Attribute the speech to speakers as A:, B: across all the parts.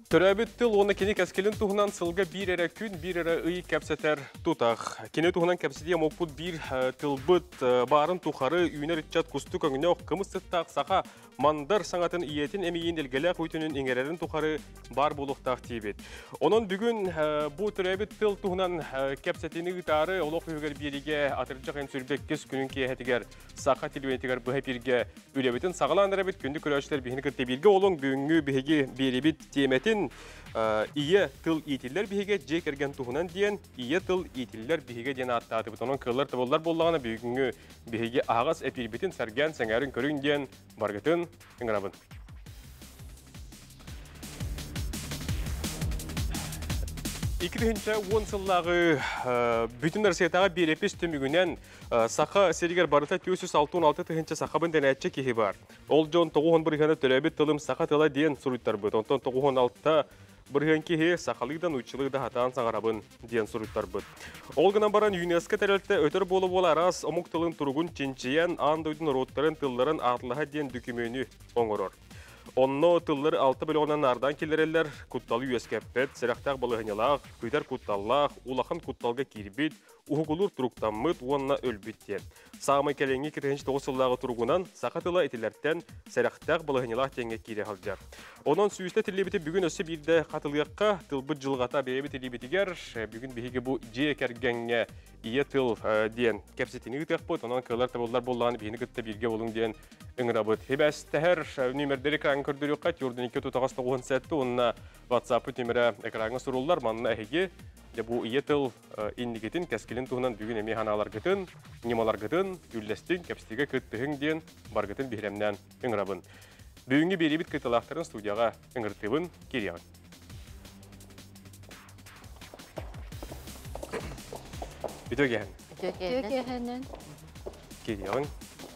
A: Төрәбіт тыл оны кені кәскелін тұғынан сылға бір әрі күн, бір әрі ұй кәпсетер тұтақ. Кені тұғынан кәпсетия мокпұт бір тылбыт барын тұқары үйінер итчат күсті көңіне қымыстықтақ сақа мандар саңатын иетін әмейін елгелі қөйтінің еңерерін тұқары бар болуқтақ тейбет. Оның бүгін бұл төрәбіт тыл тұғынан кәпсетені ұтары олық үйгер береге атырчақын сүрбек кес күнін кейхетігер сақа телуенетігер бұхай бірге үлебетін сағаландыры бет күнді көрәшілер бейіні кірте берге олың бүгінгі бейге беребет теметін ие тыл итиллер биһиге же керген туһунан диен ие тыл итиллер биһиге ден аттаты бутонун кыллар табыллар боллагына бүгүнгү биһиге агас эпилбитин сарган сеңәрин көрүн диен баргытын ыңрабын. Иккинче сыллағы бүтін нәрсетаға берепес төмігінен сақа серігер барыта 466 тыгынча сақабын дәнәтчі кехи бар. Ол жон 91 төләбет тылым сақа тыла дейін сұруйттар бұд. Онтан 96 бірген кехи сақалығдан ұйчылығда хатаан саңарабын дейін сұруйттар бұд. Ол гынан баран ЮНЕСКО тәрелті өтір болу бол арас омық тылын тұрғын ченчиян андойдың роттарын тылларын атылыға дейін дүкімені оңырор. Онно тыллар 6 миллионнан ардан келерелер, кутталы үйескеппет, сәрәқтақ балығынялақ, көйтер кутталлақ, улақын кутталға кирбет, уғылыр тұруқтаммыт, онна өлбеттен. Сағымай кәлеңі 49 жыллағы тұрғынан сақатыла етілерттен сәрәқтақ балығынялақ теңге кире қалжар. Онын сүйісті тілебеті бүгін өсі бірді қатылыққа тылбыт жылғата бейбі тілебетігер, бүгін бейге бұл же кәргенге ие тыл ден кәпсетіні үтек бұд, онын көлер табылдар болғаны бейіні күтті бірге болың ден үңірабыд. Хебәстәр нөмірдері экран көрдіріққа түрдің 2 сәтті, онына WhatsApp-ы темірі экраны сұрулар, манына әйге бұл ие тыл индикетін кәскелін тұғынан бүгін әмей ханалар күтін, немалар күтін, үлләстің кәпстеге күттігін ден бар күтін бейремнен үңірабын. Бүгінгі беребіт күтілақтарын студияға үңіртібін кереғын. Үтөгән.
B: Үтөгән.
A: Кереғын.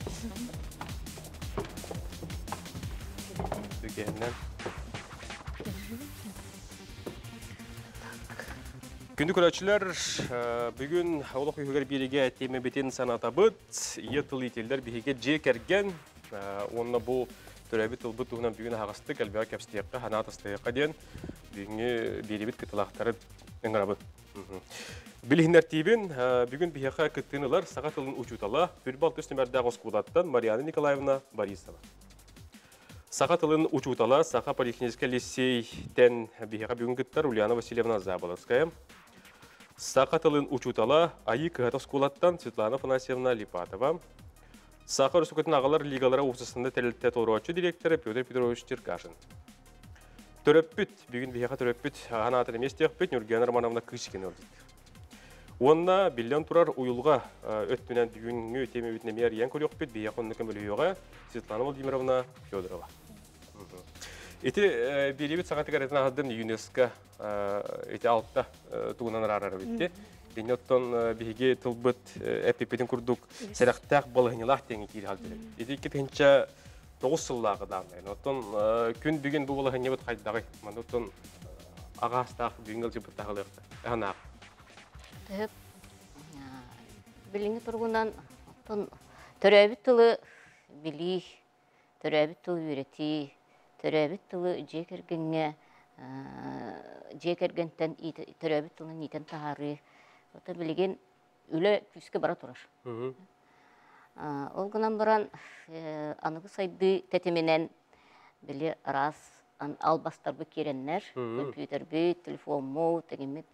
A: Үтөгәннен. Күнді көрәтшілер, бүгін олық үйгер береге теме бетін саната бұд, ие тыл етелдер бейге же кәрген, онына бұл төрәбі тылбыт тұғынан бүгін ағасты кәлбеға кәпстеққа, ханатыстыққа ден бүгінгі беребет кіталақтары өңірабы. Білігіндер тейбін, бүгін бейеқа күттіңілер саға тылын ұчутала, Бүрбал төстімерді ғосқудаттан Марияна Николаевна Борисова. Сақа тылын ұчутала, Сақа полихническа лицейден бейеқа бүгін күттар Ульяна Васильевна Заболоцкая. Сақа тылын ұчутала, Айы Кығатовскулаттан Светлана Фанасьевна Липатова. Сақа Русукатын ағалар лигалары офисында тәлітті торуатшы директоры Петр Петрович Черкашин. Төрөппіт, бүгін бейеқа төрөппіт, ғанатын емес теқпіт, Нұрген Романовна Кышкин өрдейді. Онна биллион турар уйылға өттінен бүгінгі өтеме өтіне мейер ең көріқпет, бейеқа оннықын бөліуіға Светлана Владимировна Федорова. Эти беребет сағаты қаратын ағадын ЮНЕСКО эти алтта туғынан арары бетті. Бенеттон бейге тылбыт әппепетін күрдік сәріқтақ балығынылақ теңі кейді қалдыры. Эти кетенче 9 сыллағы дағынайын. Оттон күн бүгін бұл балығын ебет қайдағы. Оттон ағастақ бүгінгі жібіт тағылықты. Әғанақ.
B: Біліңі тұрғынан төрәбіт тылы білі, төрәбіт тылы үйреті, төрәбіт тылы жекергентен төрәбіт тылын итен тағары. Ота білген үлі күске бара тұрар. Ол ғынан баран анығы сайды тәтеменен білі рас албастарбы кереннер, компьютер бейт, телефон мол, тәгемет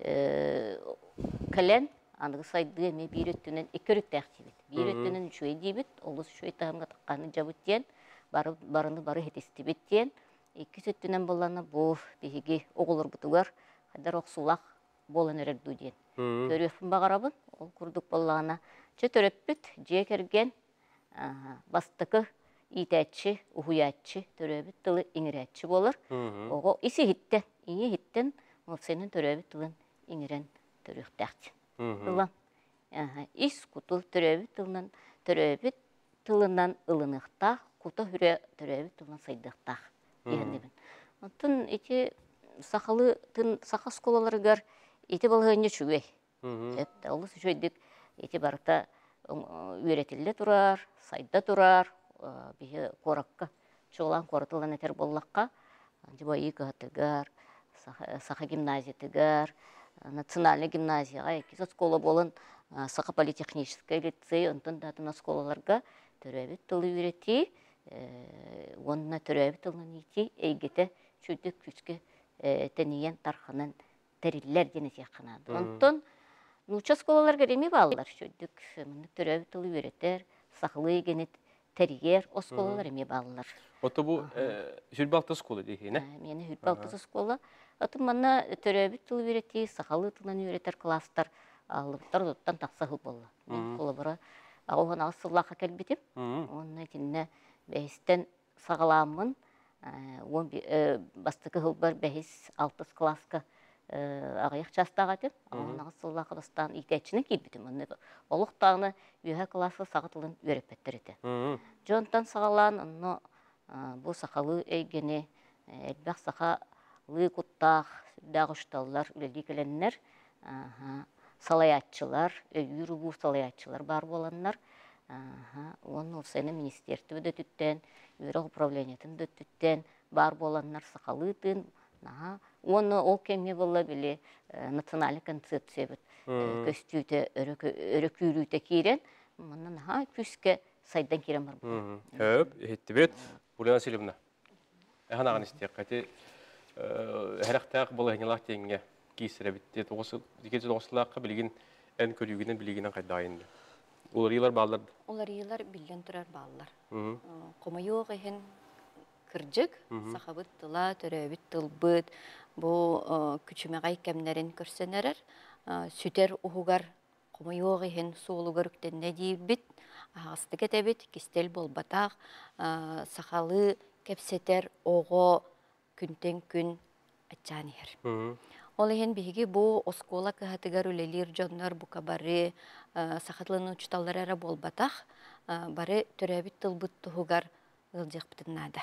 B: кәлен анығы сайды әме бір өттінен екірік тәқтебет. Бір өттінен шөй дейбет, олыс шөй тағымға таққаны жабыт ден, барыны бары хетестебет ден. Екі сөттінен боланы бұл бейге оғылыр бұтығар, қайдар оқсулақ болын өрерді ден. Төрөппін бағарабын, ол күрдік болағына. Че төрөппіт, же керген бастықы итәтші, ұхуятші, төрөбіт тылы еңірәтші болыр. Оғы isi хиттен, ине хиттен, мұфсенің төрөбіт тылын еңірен төрөқтәқті. Тылан. Ис құтыл төрөбіт тылынан ылынықтақ, құты хүрі төрөбіт тылынан сайдықтақ. Онтын еті сақы сколаларығар еті балығыны шүгей. Олыс шөйдік еті барықта үйретілі тұрар, сайда тұрар, бейі қораққа, шоғылан қорытылан әтер боллаққа Жабайы кыһатыгар, Саха гимназиятыгар, национальный гимназияға, экис оскола болын Саха политехнический лицей, онтон датын осколаларга төрәбит тылы үйрети, онна төрәбит тылын ити, эйгете чүдік күске тәнейен тарханын тәриллер дені сияққанады. Онтон нуча осколаларга реме балылар чүдік, төрәбит тылы үйретер, сақылы генет тәригер осколалар реме балылар.
A: Ото бу Хүрбалты сколы дейхи, не?
B: Мені Хүрбалты скола. Атын манна төрәбит тылы үйрети, сақалы тылын үйретер класстар, алыптар оттан тақсағы болы. Мен қолабыра ағуған ағысыллаға кәлбетім. Онна тінне бәйістен сағаламын, бастықы ғылбар бәйіс 6 класска ағаяқ частағатым. Ағуған ағысыллаға бастан итәтшінің кейбетім. Олықтағыны үйе классы сағытылын өрепеттір еті. Жонтан сағалан, онны бұл сақалы әйгені, әлбәқ сақалы құттақ, дағышталар, үлелі келенлер, салаятчылар, өйір ұбу салаятчылар бар боланлар. Оны сені министерті өдетіттен, үйрек управлениетін өдетіттен бар боланлар сақалытын. Оны ол кеме бола біле национальный концепция бүт. Көстүйті, өрекүйрүйті кейрен, мұнын күске сайдан керен бар бұл.
A: Хөп, ехетті бет, Ульяна Селевна. Әхан ағын істейік, қайты әріқтақ бұл әңелақ теңге кейсірі бітті. Декеті оғысылаққа білген ән көрігінен білгенен қайда айынды. Олар елар балыларды?
C: Олар елар білген тұрар балылар. Қомайоқ ехен кіржік, сақабыт тыла, төрәбіт тылбыт, бұл күчімеғай кәмнерін көрсенерер, сүтер ұғығар қомайоқ ехен суылы көріктен не дейбіт, ағасты кетебіт, кестел болбатақ, сақалы кәпсетер оғы күнтен күн атчан ер. Ол ехен бігі бұл оскола кіғатығар үлелер жонлар бұқа бары сақатлының ұчталар әрі болбатақ, бары төрәбіт тылбыт тұғығар ұлжық бітіннады.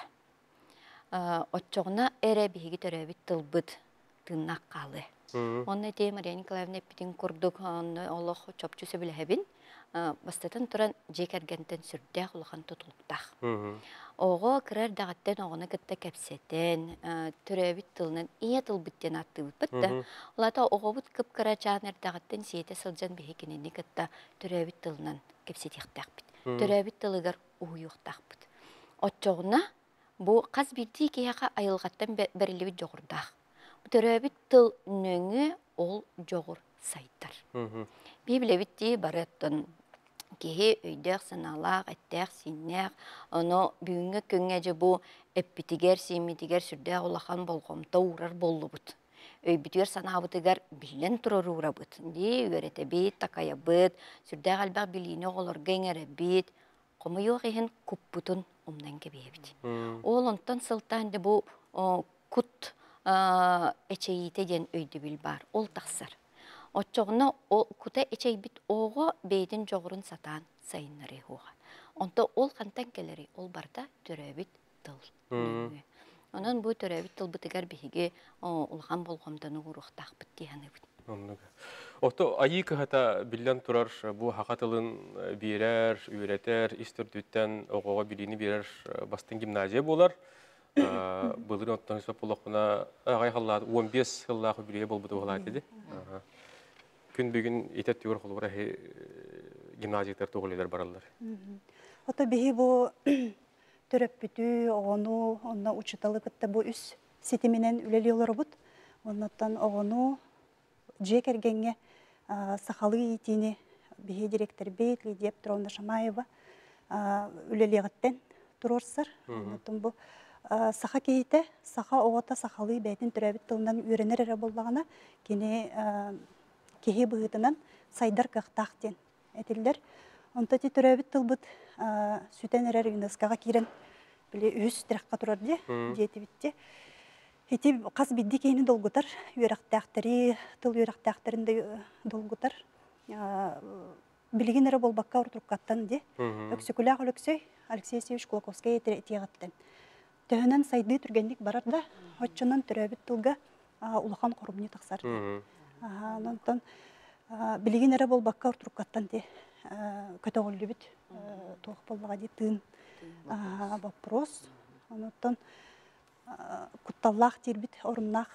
C: Отчоғына әрі бігі төрәбіт тылбыт тыңнақ қалы. Оны әте Мария Николаевна әппетін көрдік, олық чопчусы біләбін. Бастатын тұран жекергентен сүрдәқ ұлған тұтылықтақ. Оғы кірер дағаттен оғыны кітті кәпсетен, түрәбіт тылынан ие тылбіттен атты бұтпытты. Олата оғы бұт кіп кіра чағынар дағаттен сейті сылжан бейкенені кітті түрәбіт тылынан кәпсетеқтақ біт. Түрәбіт тылығар ұйықтақ біт. Отчоғына бұл қаз бірдей кейаға айылғаттан бәрілі біт жоғырдақ. Түрәбіт тыл нөңі ол жоғыр сайттар. Бейбілі бітті бараттан кеге өйдәк саналақ, әттәк, синнәк, оны бүгінгі көнгәжі бұл әппітігер, сейметігер сүрдәк олақан болғымта урар болу бұд. Өйбітігер санабытығар білен тұрар ура бұд. Үйереті бейт, такая бұд, сүрдәк әлбәқ біліне олар гәңәрі бейт, қомы йоқ ехін күп бұтын омнан кебе бейт. Ол онтан сылтан бұл күт әчейті ден өйді біл бар, ол тақсар. Отчоғына күті әчей біт оғы бейдін жоғырын сатан сайынлары оға. Онта ол қантан келері, ол барда түрәбіт тыл. Онан бұл түрәбіт тыл бұтығар бейге ұлған болғымданы ұрықтақ біт дейіні біт.
A: Ото айы кыһата билен турар бу хакатылын бирер, үйретер, истөрдүттен огого билини бирер бастын гимназия болар. Былыр оттан сап болокуна агай халлар 15 жыллах бирие болбуду болат иди. Күн бүгүн этет түгөр холбора гимназиялар тоголелер баралар.
D: Ото бихи бу төрөппүтү, огону, онна учуталы кытта бу үс сетименен үлелиолор бут. Оннан огону жекергенге сахалы итини бихи директор бейт Лидия Петровна Шамаева үлелиғыттен турорсар. Оннан бу саха кейте, саха оғата сахалы бәйтін түрәбіт тылынан үйренер әрі болдағына кені кеге бұғытынан сайдар қақтақтен әтелдер. Онта ти түрәбіт тылбыт сүтен әрі ЮНЕСКО-ға керен біле үз тіраққа тұрар де, деті бітте. Эти қаз бидді кейіні долгутар, үйрақтақтары, тыл үйрақтақтарында долгутар. Білген әрі болбаққа ұртұрқаттан де. Өксікілі ағыл Алексей Севич Кулаковская етегіттен. Төхінен сайды түргендік барар да, отчынан түрәбіт тылға улахан қорымны тақсар. Онтан білген әрі болбаққа ұртұрқаттан де көті ғылы біт тоқ болбаға де тын вопрос. Онтан кутталлах тирбит оруннах.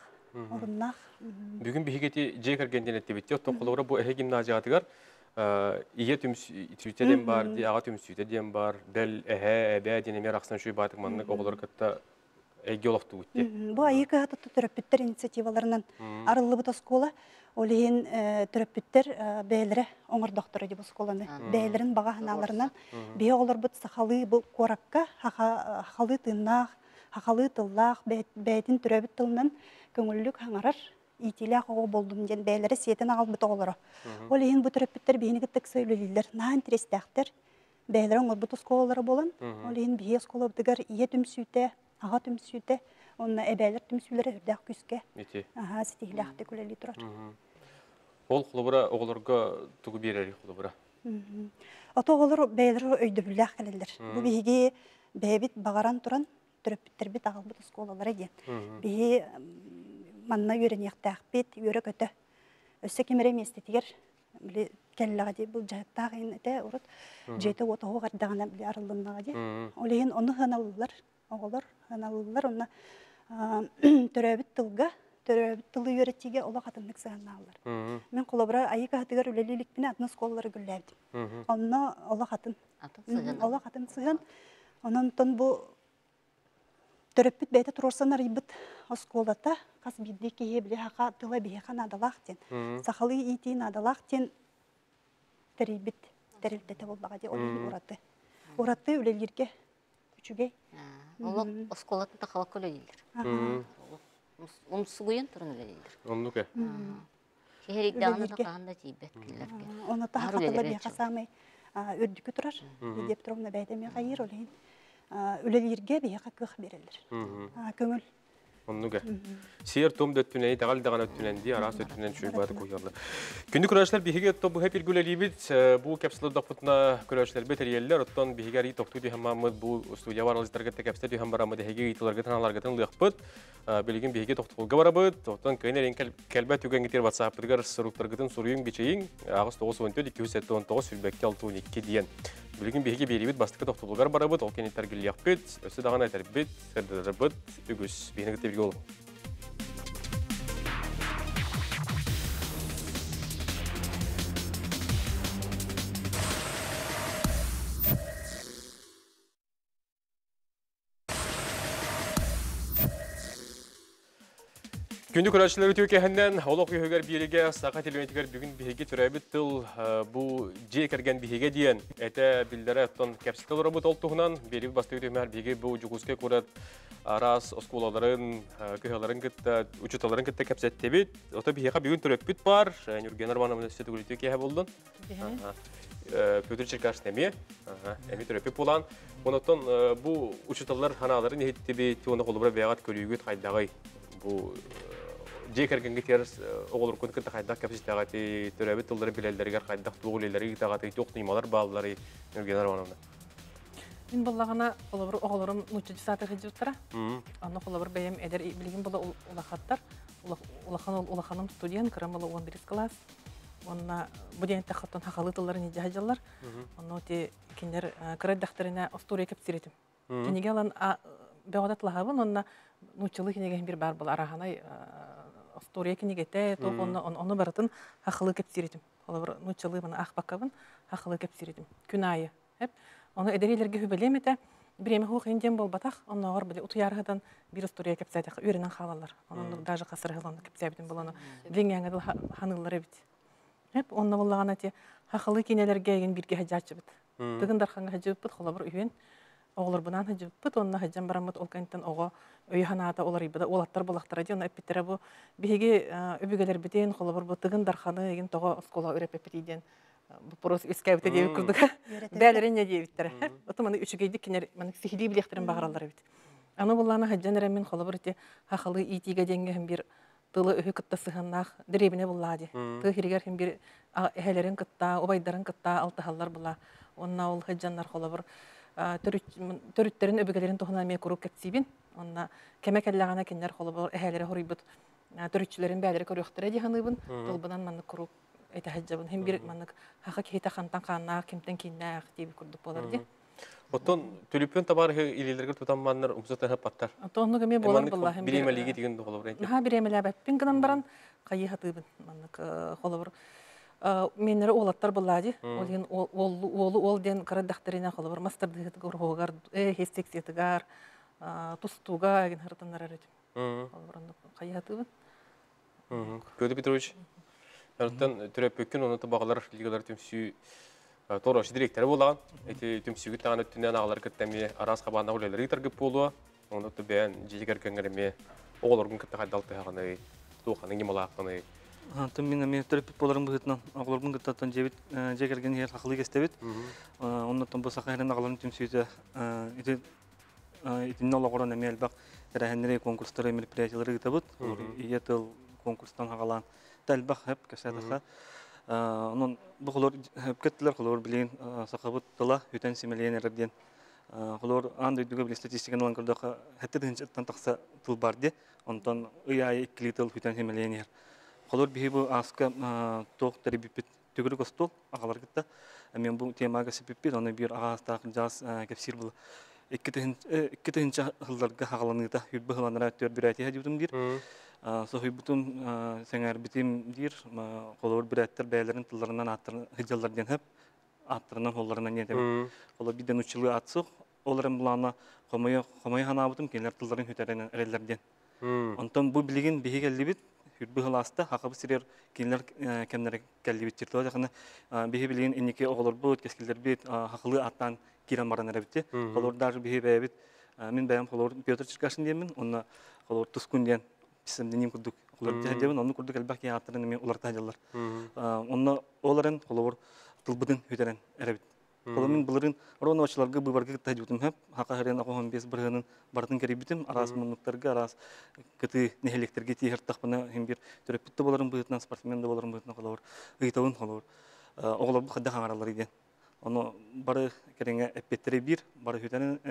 A: Бүгін бігеті жек әргенден әтті бітті. Тоқылығыра бұл әхе гимназиятығар ие түмсүйте бар, аға түмсүйте дем бар, дәл әхе әбә денемер ақсан шүй батық маннық оғылар кітті әйге олақты өтті.
D: Бұл айықы ғатты түріппіттер инициативаларынан арылы бұт оскола, олейін түріппіттер бәйлері оңыр доқтыры деп осколаны. Бәйлерін баға ханаларынан бей олар бұт сақалы бұл қораққа хақалы тыңнақ, хақалы тыллақ, бәйтін түрәбіт тылынан көңіллік хаңарар, итилі ақығы болдым ден бәйлері сетін ағал бұт оғылары. Олейін бұт түріппіттер бейіні күттік сөйлелілер, наан терестәқтер, бәйлері оңыр бұт осколалары болын, олейін бей оскола бұтығар ие түмсүйте, аға түмсүйте, онына әбәлер түмсүйлері үрдәқ күске. Аға, сетігіләқті күләлі тұрар.
A: Ол құлыбыра оғыларға тұғы берері құлыбыра?
D: Ото оғылыр бәйлері өйдіріләқ кәлелдер. Бұл бейге бәйбіт бағаран тұран, түріппіттер біт ағыл бұт осколалары ден. Бейге манна үйрен яқтақ бет, үйрі көті. Өсі кемері местетігер, кәліліға де бұл жайттағын әте ұрыт, жайты отығы ғардағына арылыннаға де. Олейін оны ғаналылар, оғылар, ғаналылар, оны түрәбіт тылға, түрәбіт тылы үйретіге ола қатынлық сағаналар. Мен қолабыра айыға ғатығар үлелілікпіне атына сколалары гүлләбдім. Онына ола қатын сығын. Онын тұн бұл төрөппүт бәйті тұрорсан арыбыт осколата, қас бидді кейе біле хақа тыла бейхан адалақтен. Сақалы итин адалақтен тәрейбіт, тәрелбеті болбаға де олейін ұраты. Ұраты өлелерге күчігей.
B: Олық осколатын тақала көлелелер. Умсугуен тұрын өлелелер.
A: Онлуке.
B: Кехерек дағаны тақағанда дейбет келерге.
D: Оны тақатылы бейқа самай өрдікі тұрар. Деп тұрымна бәйдеме қайыр олейін. Өлелерге бейқа қық берілер. Көңіл.
A: Оннуға. Сер том дөттүнәй, тағал дағана өттүнәнді, арас өттүнән шөй бады көйірлі. Күнді күрәшілер бейге бұ хәп 일гүлі лейбіт, бұ кәпсілі дақпытына күрәшілер бетер елілер, оттан бейге рей тоқту дейхам мамыд, бұ студия варалыздарғы тәкәпсілер дейхам барамыд, әйге ейтілергі таналарғытын лықпыт, білеген бейге тоқтуылға барабыд, оттан көйнерен кәлбәт түген кетер ватсапыдығар сұрықтарғытын сұрүйін бечейін, ағыз 9-14-219 сүлбәкке 6-12 дейін. Білген бейге беребет бастықы тоқтуылғар барабыд, ол кені тәргілі яқпет, өсі дағын айтарбет, сәрдірбет, үгіз, бейінгі тебірге олым. Күнді күрәшілер өте өкәхіннен, олық үйігер береге сақа телеметігер бүгін бейге түрәбіт тыл бұл жей кәрген бейге дейін. Әті білдері әттон кәпсілді ұрабыт олтығынан, береге басты өтемер бейге бұл жүгізге көрет арас осколаларын, күйаларын күтті, ұчыталарын күтті кәпсәттебет. Ота бейге бүгін түрәбіт бар, Нүрген Арманымын өсеті көлеті өкеге болдың. Пөтір Черкаш неме, әме түрәбіт болан. Онықтан бұл ұчыталар ханаларын ехеттебет, оны қолыбыра бейғат көлігет қайдағай. Бұл жекергенге теріс оғылыр күн күнті қайдақ кәпсістағаты түрәбі тұлдары білелдерігер қайдақ туғылелері тағаты тоқ неймалар балылары Нүрген Армановна.
E: Мен болағына оғылырым нүтчі саты ғыджы ұттыра. Аны қолабыр бәйім әдер білген бұла ұлақаттар. Ұлақаным студент, кірім бұла 11 класс. Онына бұден тақаттан хақалы тұллары неде хажалар. Оны өте кендер кірәддақтарына остория кәпсіретім. Кенеге алан бәғадат лағабын, онына нүтчілі кенеген бір бар бұл арағанай Storya kinigete, onu baratın haqlı kepsiretim. Olar nutçalı bana ahbakabın haqlı kepsiretim. Günayı hep onu ederilerge hübelemete bir eme hoq indem bol bataq, onu ağır bile utuyarıdan bir storya kepsaytaq öğrenen xalalar. Onu daja qasırıqlan kepsabitim bolany. Venyangadıl hanıllar bit. Hep onu bollagana te haqlı kinelerge egen birge hajatçı bit. Tıgın darxanga hajıp bit xolabır üyen. Oğlar bunan hajıp bit, onna hajjan baramıt olkantan oğa Öйханата олар ибада олаттар болақтар еді, оны әппеттері бұл бейге өбігелер бітен, қолы бір бұтығын дарқаны еген тоға оскола өреп әппетейден бұл порос өскәбіті дейбі күрдіға бәлерін не дейбіттері. Оты маны үшігейдік кенер сихили білектерін бағаралар бейді. Аны болағына хаджан әрәмен қолы бір өте хақылы итиге денге бір тылы өйі күтті сығыннақ діребіне бұлады. Тығы хирегер бір әхелерін күтті, обайдарын күтті, алтығалар бұла. Онна ол хаджанлар қолы бір төрүттерин өбөгөлөрүн тохуна ме куруп кетсибин. Онна кемекеллегана киндер холу бар эхелери хорыйбыт. Төрүтчүлөрүн бәлери көрөктөрө диханыбын. Толбунан манны куруп эте хаджабын. Хем бир манны хакы кейта хантан канна кимтен киннак дип курдуп болар ди.
A: Оттон түлүппен табар илелерге тутамманнар умсатан хаппаттар.
E: Антонну кеме болар булла.
A: Биремелиги деген доголор экен.
E: Наха биремеле бәппин гынан баран кайы хатыбын. Маннык холобур. Меннер олаттар буллади. Ол ден карадахтарына холобур мастарды горгогар хестексетигар тустуга ген хартаннар арат. Холобурны кайы хатыбын.
A: Петр Петрович. Артан төрөпөккөн оны табагалар лигалар төмсү Торош директоры болған. Эти төмсүгү таган өттүнөн агалар кеттеме арас кабана улелер гитаргып болуа. Оны да бән жигергенгереме оголоргун кетте кайдалты хаганы туханы гималакны.
F: Антым мен төрөп боларым бытынан оголоргун кеттен жебит жегерген ер хакылы кестебит. Оннан бу сахарын агаларын төмсүдө итин оголорун эме албак терәһеннәре конкурстары мероприятиялары гитабыт. Иятыл конкурстан агалан талбак хеп кесәдәха. Onun bu kolor hepketler kolor bilen sakabut tala hüten simelenerden kolor andı düge bil statistikadan olan kırda hatta dinçten taksa tul bardı ondan ıya iklitel hüten simelener kolor bihi bu aska toq teribip tügürü kostol akalar gitti men bu temaga sepippi onu bir ağasta jas kepsir bu ikkitinci hıllarga hagalanıda hübbe hılanlara tör birati hadiutum dir Sohi bütün senger bitim dir, kolor biretler beylerin tıllarından attırın, hıcallardan hep attırından hollarından yedim. Kolor birden uçılığı atsıq, onların bulağına komayı hanabıdım kendiler tılların hüterenen erellerden. Ondan bu bilgin bihi geldi bit, hürbü hılasta, hakabı sirer kendiler kendilere geldi bit jirdi. O yakını bihi bilgin enniki oğulur bu, keskilder bit, hakılı attan giren baran erebitti. Kolor dar bihi bey bit, min beyam kolor Piotr Çirkaşın diyemin, onunla kolor Tuskun diyen, Sistemden kurduk. Ular tehdiğin onu kurduk elbette yatırın mı ular tehdiler. Onu onların kolor tılbıdın hüteren erebit. Kolorun bunların orada açılarga bu bargı tehdiğim hep hakikaten akıhan biz bırhının bartın keribitim aras munuklarga aras kötü neheleklerge tihir takpına hem bir törepütte boların bıhıtnan sportmen de boların bıhıtnan kolor gitavun kolor. Oğlar bu kadar hangarlar idi. Onu barı kerenge epetleri bir barı hütenen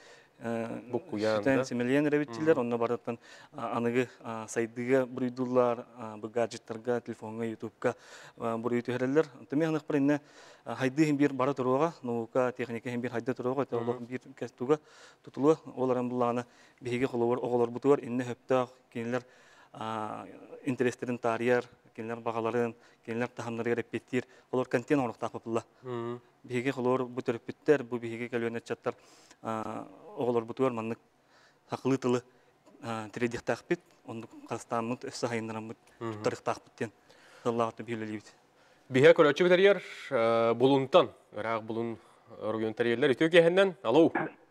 F: Hüten simeleyen erebitçiler, onunla baratan anıgı saydıga buruydular, bu gadgetlarga, telefonga, YouTube'ga buruydu hererler. Tümü hanık barınna haydı hem bir bara turuğa, nuka teknika hem bir haydı turuğa, teolog bir kestuga tutulu, olaran bullağına bihige koluvar, oğular butuvar, inne höptağ, kendiler interestlerin tarihar, kendiler bağaların, kendiler tahamları repetir, olar kantin olarak tapıpılla. Bihige koluvar bu törpütter, bu bihige kalıyornet çatlar, oğullar butuvar manlık haklı tılı tiredik takbit, onu kastanımız öfse hayınlarımız tutarık takbitten Allah'ta bileliydi.
A: Bihe köröçü biteriyer buluntan, ıraq bulun rüyün teriyerler. Ötüyökehenden, alo.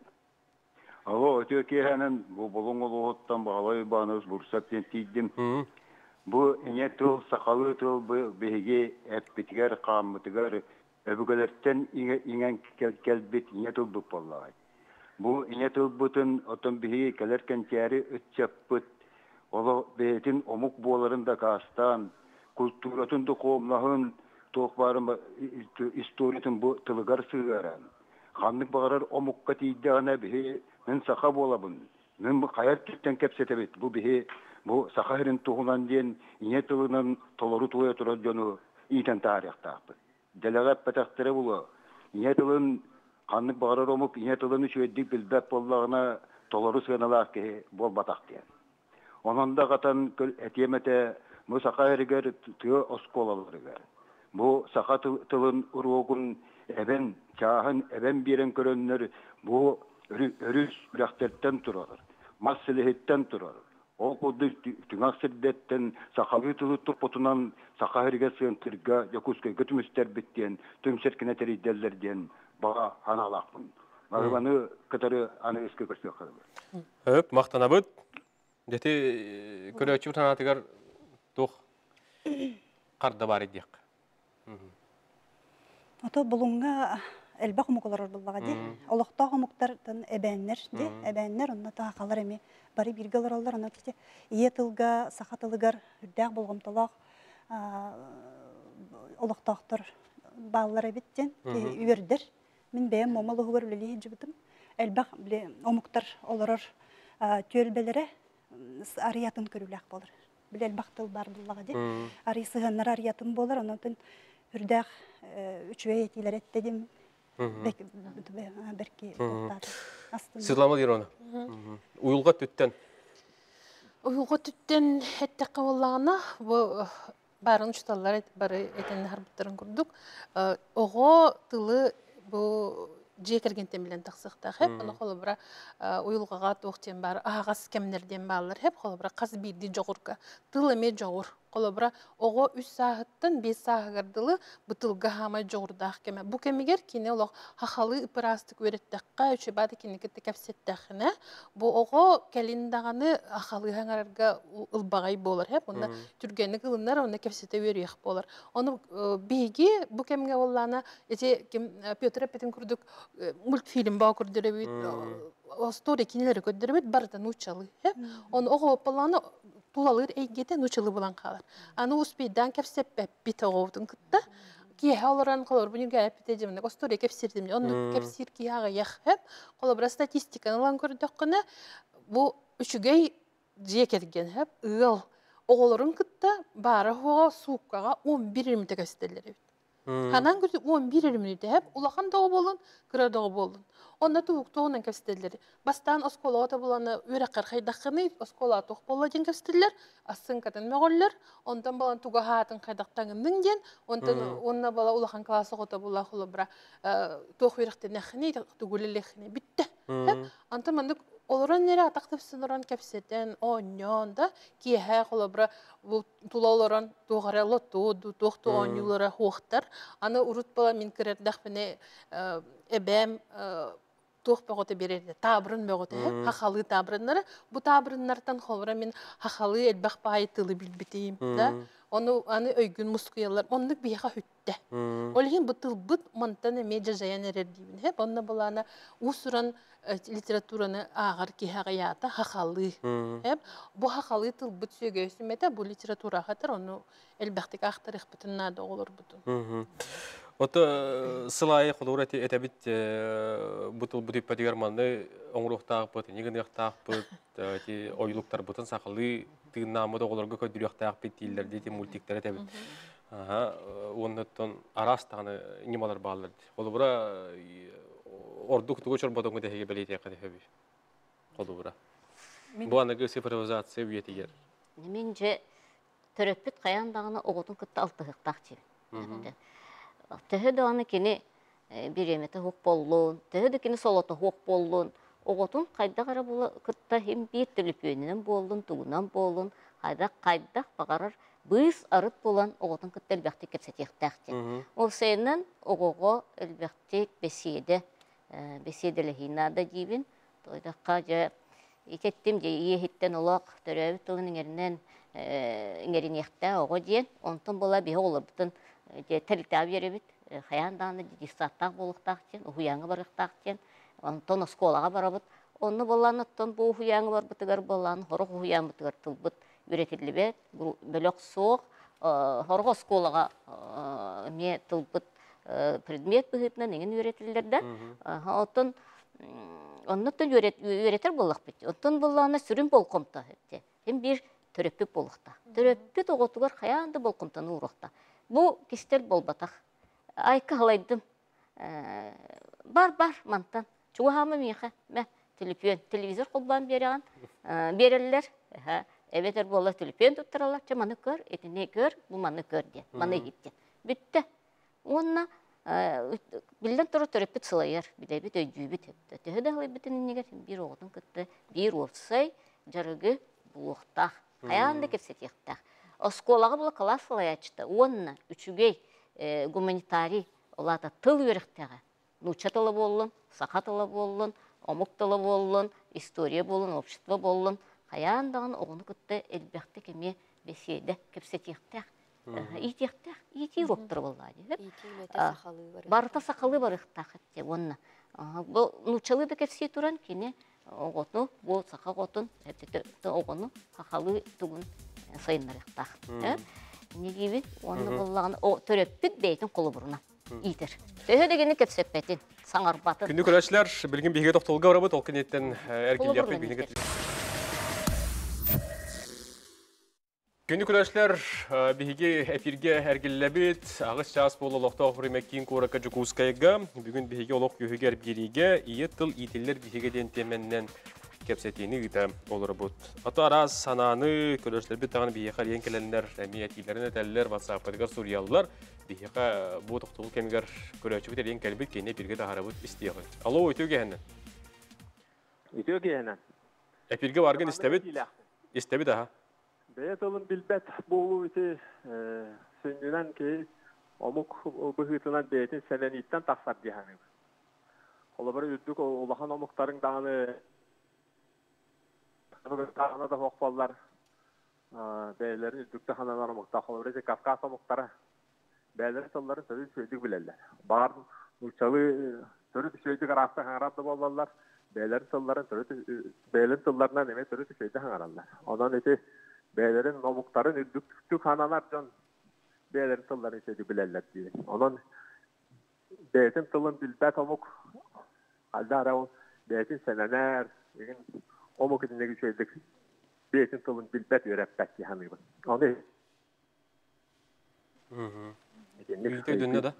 G: Alo, ötüyökehenden bu bulun oluğuttan bağlayı bağınız bursakten tiydim. Bu ine tıl, sakalı tıl, bu bihege epbitiger, kamıtiger, öbügelerden inen kelbit, ine tıl bu vallahi. Bu ine tılbıtın oton bihi kelerken çeri ütçapıt, ola behetin omuk boğalarında kastan, kulturatın da kovmlahın, toğbarın istoriyatin bu tılıgar sığaran. Xanlık bağırar omukka tiydağına bihi, men saka bolabın, men bu kayat tütten kepsetebet, bu bihi, bu sakahirin toğunan diyen ine tılının toloru tuğaya turadyonu iten tarih tağpı. Delegat pataktere bulu, ine tılın Kanlık bağırar omuk, ine tılını şöydük bilbep bollağına toloru sığınalar ki bol batak diyen. Onun da katan etiyemete bu saka eriger tüyo oskolalarıger. Bu saka tılın uruğun eben, çağın eben biren körönler bu örüs ürekterden turalır. Mas silihitten turalır. O kudu tüngak sirdetten sakalı tılı tupotunan saka eriger sığıntırga yokuskay götümüster bittiyen tüm serkine teriderler diyen bağa hanalaqpın. Mağıbanı kıtarı anı eski görsüyor kalıbı.
A: Höp, maqtanabıd. Deti köröçü tanatıgar toq qarda var ediyak.
D: Ото булунга элбак мукулар буллага ди. Олохта хомуктардан эбеннер ди. Эбеннер онна та калар эми бары бирге олар ана тите. Иетылга, сахатылыгар үрдәк булгымталак олохтактар баллар биттен үердер. Мен бәем момалы хубар үлеле жибитим. Элбак биле омуктар оларар төлбелере ариятын көрүләк болар. Биле элбактыл бар буллага ди. Арисыганнар ариятын болар, анан үрдәк үчвей етилер еттедим. Берки
A: Светлана Владимировна. Уйылға түттен.
E: Уйылға түттен әттәққа болағына, барын ұшталар бары әтенді харбыттарын көрдік. Оғы тылы бұл жекергентен білен тақсықтақ. Оны қолы бұра уйылғаға тоқтен бары ағас кәмдерден бағылар. Қолы бұра қаз бірді жоғырға. Тыл әме жоғыр. Қолы бұра оғы 3 сағыттан 5 сағығардылы бұтылға хамай жоғырдақ кәме. Бұл кәмегер кені олық хақалы үпірастық өреттіққа үші бады кені кетті кәпсеттіқіне. Бұл оғы кәліндағаны ақалы ғаңарға ұлбағай болар. Оны түргені қылынар, оны кәпсетті өрек болар. Оны бейге бұл кәмеге олағына Петр Апетін күрдік мультфильм бау көрдірі стори кинелері көддірі бардан ұчалы. Оны оғы опаланы тулалыр әйгетен ұчылы болан қалар. Аны ұспейдан кәпсеп бәппет оғудың күтті. Кейе оларан қолыр бұныңға әппет әдемін. Остори кәпсердім. Оны кәпсер кейаға яқып. Қолы бұра статистиканы олан көрдік қыны. Бұл үшігей жекерген. Үл оғылырын күтті бары оға суыққаға 11 минуты кәпсетелері. Ханан күрді 11 минуты улақан дағы болын, күрі дағы болын. Онда туық тоғынан кәпсетелері. Бастан осколаға боланы өрәққар қайдаққыны, осколаға тоқ болы ден кәпсетелер, асын кәтін мәғоллер, ондан балан туға хатын қайдақтаңының ден, онна бала улақан класы ғота бола құлы бұра тоқ өріқтен әқіне, түгілі әқіне бітті. Антын мандық оларан нері атақтып сыныран кәпсетен, оңнан да, кейхә құлы бұра тулаларан тоғара лотуду, тоқты оңнылары хоқтар. Аны ұрыт бала мен кірердіқ біне әбәм тоқ бәғоты берерді, табырын бәғоты, хақалы табырынлары. Бұ табырынлардан қолыра мен хақалы әлбәқ бағы тылы білбетейім. Аны өйгін мұсқиялар, онлық бейға хүтті. Олеген бұтыл бұт мантан әме жазаян әрер дейбін. Онна боланы ұсыран литератураны ағар кейхаға ята хақалы. Бұ хақалы тыл бұт сөйге өсіметі, бұ литература қатыр, оны әлбәқтік ақтар еқпітінна да олар бұтын.
A: Ота сылайы қолуыр әтәбіт бұтыл бұтып пәтігер манды оңырықтағы бұт, негіндіқтағы бұт, ойлықтар бұтын сақылы тығыннамыда оларға көдіріқтағы бұт дейілдер дейті мультиктер әтәбіт. Оннаттан арастағаны немалар бағыларды. Қолуыра ордық түгі чор бұтыңғы дәхеге бәлейте қады хөбі. Қолуыра. Бұл анығы цифровизация өйетігер.
B: Неменже түріппіт қаяндағына оғытын күтті алтығықтақ дейін. Тәһі дағаны кені береметі хоқ болуын, тәһі де кені солоты хоқ болуын, оғытын қайда қара болы күтті хем бейт тіліпенінен болуын, тұғынан болуын, қайдақ бағарар бұйыз арыт болан оғытын күтті әлбәқті кепсетектәқті. Ол сейінен оғыға әлбәқті беседелі хинада дейбін, тойдаққа жа ететтім де ехеттен олақ түрәбі тұғын іңерін еқті оғы дейін, онтын бола бейі олар бұтын тәрілтәбі еребіт, қаяндағында дистаттақ болықтақ ден, ұхуяңы барықтақ ден, онтын осколаға барабыт. Оны боланы тұн бұл ұхуяңы бар бұтығар боланы, хорық ұхуяң бұтығар тұлбыт үретілі бәт, бөлік соқ, хорық осколаға ме тұлбыт предмет бұғытынан еңін үретілдерді. Оннын үретер болық біт. Онтын боланы сүрін бол қомта. Hem bir töröppü bolukta. Töröppü toğutugar hayandı bol komtanı uğraqta. Bu kistel bol bataq. Ayka halaydım. Bar mantan. Çuğahama miyaqa. Televizor kolban beriyan. Bererler. Evet erbolla telefon tutturalar. Manı kör. Etini kör. Bu manı kör diye. Manı gitti. Bitti. Onunla bilden тұры töröppü sılayar. Bir de öydüğü tepti. Töhü de halay bitinin neger. Bir oğudun kıttı. Bir olsay jarıgı buğuqtaq. Hayandı kepsetiyaqtaq. Oskolağı bula kalas sılayachta. Onunla üçügey гуманитарий олата тыл өріқтіға. Нуча тылы болын, сақа тылы болын, омық тылы болын, история болын, общество болын. Қаяндағын оғыны күтті әлбәқті кеме беседі кепсетияқтақ. Итияқтақ, ити роқтыр болады. Барыта сақалы барықтақ. Бұл нучалы да кепсет тұран кене оғытны, бұл сақа ғотын, оғыны қақалы түгін сайынларықтақ. Негебін, оны болағын төрөппік бейтін қолы бұрына. Итір. Төһі дегені кепсеппетін, саңарбатын.
A: Күнді көрәшілер, білген бейге тоқтылға барабы, толқын еттен әркелдеқпен бейіне Күнді күләшлер бігі әфирге әргілләбет, ағыз час болы лоқта құрымәккен қораққа жүкускайға, бүгін бігі олық күйігер береге, ие тыл ителер бігеден теменнен кәпсетені ұйта олыр бұд. Аты араз сананы күләшлер біт тағын бігеқар ең кәләлілер, әмиятилерін әтәлілер, ватсаппадығар сурьялылар, бігеқа бұ тұқтығы кәмігер күләші бітер ең кәлбет кәне бірге дағара бұд істеғі. Алло, өйтеу кәхінен?
H: Өйтеу кәхінен.
A: Әпирге барғын істәбет аға?
H: Бәйет олын білбәт болу өте сөндінен кей омық бұхытынан бәйетін сәләниттен тақсар дейханы. Олабыр үрдік олахан омықтарын дағаны да хоқпалар бәйлерін үрдікті қаналар омықта. Олабыр өте Кавказ омықтары бәйлерін солларын сөйді сөйдік білелер. Бағар ұлчалы түрі сөйдік арасты қаңырады болалар. Бәйлерін солларынан еме түрі сөйді қаңыралар. Одан өте бәйлерін омықтарын үрдіктік қаналар жон бәйлерін солларын сөйді білелер дейді. Онан бәйтін тылын білбәт омық алдар ол бәйтін сәнәнәр еген омық едінегі сөйдік бәйтін тылын білбәт өрәппәт дейханы бұл. Оны
A: Үйте дүнне да?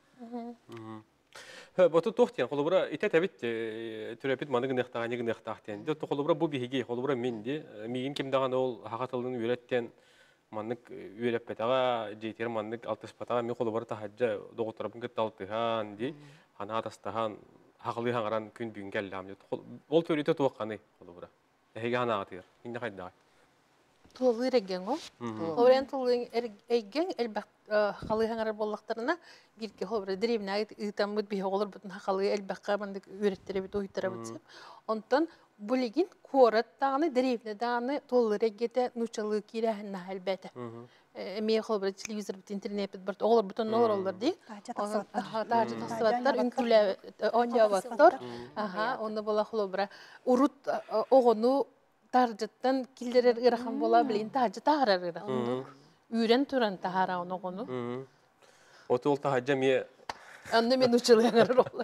A: Бұты тоқтен, қолыбыра ите тәбіт түрәпет маны гынықтаға, не гынықтақтен. Дөтті қолыбыра бұ бігеге, қолыбыра менде. Мейін кемдаған ол хақатылын өрәттен маннык өрәппетаға, жейтер маннык алтыспатаға, мен қолыбыра тахаджа доғыттарабын кетталтыған, де, хана атастаған, хақылы хаңаран күн бүгін кәлдам. Ол төрете туаққаны қолыбыра. Әйге хана ағатыр. Инде қайдағай.
E: Тулы реген о. Орен тулы эйген элбак халы хаңар боллактарына бирке хобра древна итамыт би олар бутун халы элбакка мандык үреттер бит уйттара бит. Онтон булигин корат таганы древна даны тулы регете нучалы кирәһенә хәлбәтә. Эме хобра телевизор бит интернет бит бит олар бутун олар ди. Тажы тасваттар үнкүлә онҗаваттар. Аха, онда була хобра урут огону таржыттан килдерер ырахан бола билин тажы таарар ырахан. Үйрен туран тахара оноғону.
A: Оты ол тахаджа ме...
E: Анны мен учылыңар олар.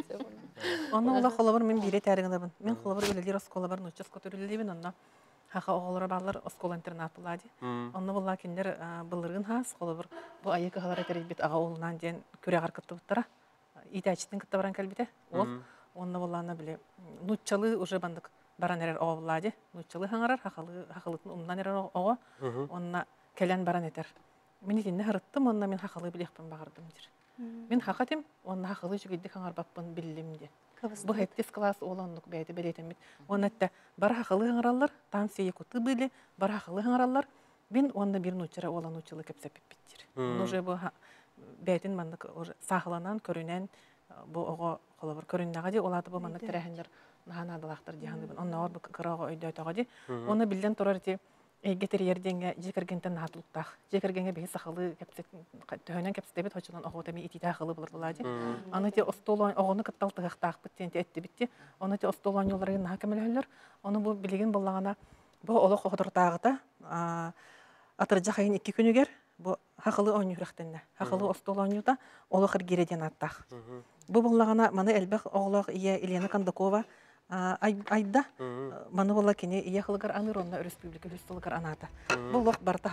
E: Оны ола қолабыр мен бире тәрігіндабын. Мен қолабыр өлелер осколабыр нұчы скотөрілдейбін. Онна хақа оғылары бағлар оскол интернат болады. Онны бұлла кендер бұлырғын хас қолабыр. Бұл айықы қалар әтер бет аға олынан ден көре қарқытты бұттара. Иті әчеттен күтті баран кәлбеті. Ол онны бұлланы біле. Нұчалы уже бандық баран әрер оға болады. Нұчалы хаңарар, хақылытын ұмдан әрер оға. Онна кәлән баран етер. Мен етінне ғырыттым, онна мен хақылы білеқпін бағырдым дер. Мен хақатым, онна хақылы жүгейді қаңар баппын білім де. Бұл әттес класс оланлық бәйді білетім бет. Оны әтті бар хақылы қаңаралар, таң сүйе күті білі, бар хақылы қаңаралар, мен онна бір нұчыра олон ұчылы кәпсәп беттер. Оны же бұл бәйтін мандық сағыланан, көрінен, бұл оға қолабыр көріннаға де, олады бұл мандық тәрәхіндер нахан адылақтыр дейханды. Онна ор бұл қырауға өйді өйтіға де. Оны білден тұрар де Гетер ерденге жекергентен натлуктах. Жекергенге беги сахалы кепсет төһөнен кепстебет хочулан оготами итита халы булырдылады. Аны те остолон огоны кытталтыгактак биттен те этти битти. Аны те остолон юлларын хакемелерлер. Аны бу билеген боллагана бу олок ходуртагыта атыржа хайын 2 күнүгер бу хакылы онюрактенне. Хакылы остолон юта олок гереден аттах. Бу боллагана маны элбек оглок ия Елена Кондакова айда маны бола кене ияхылыгар аныронна республика хүстылыгар аната. Бұл лоқ барта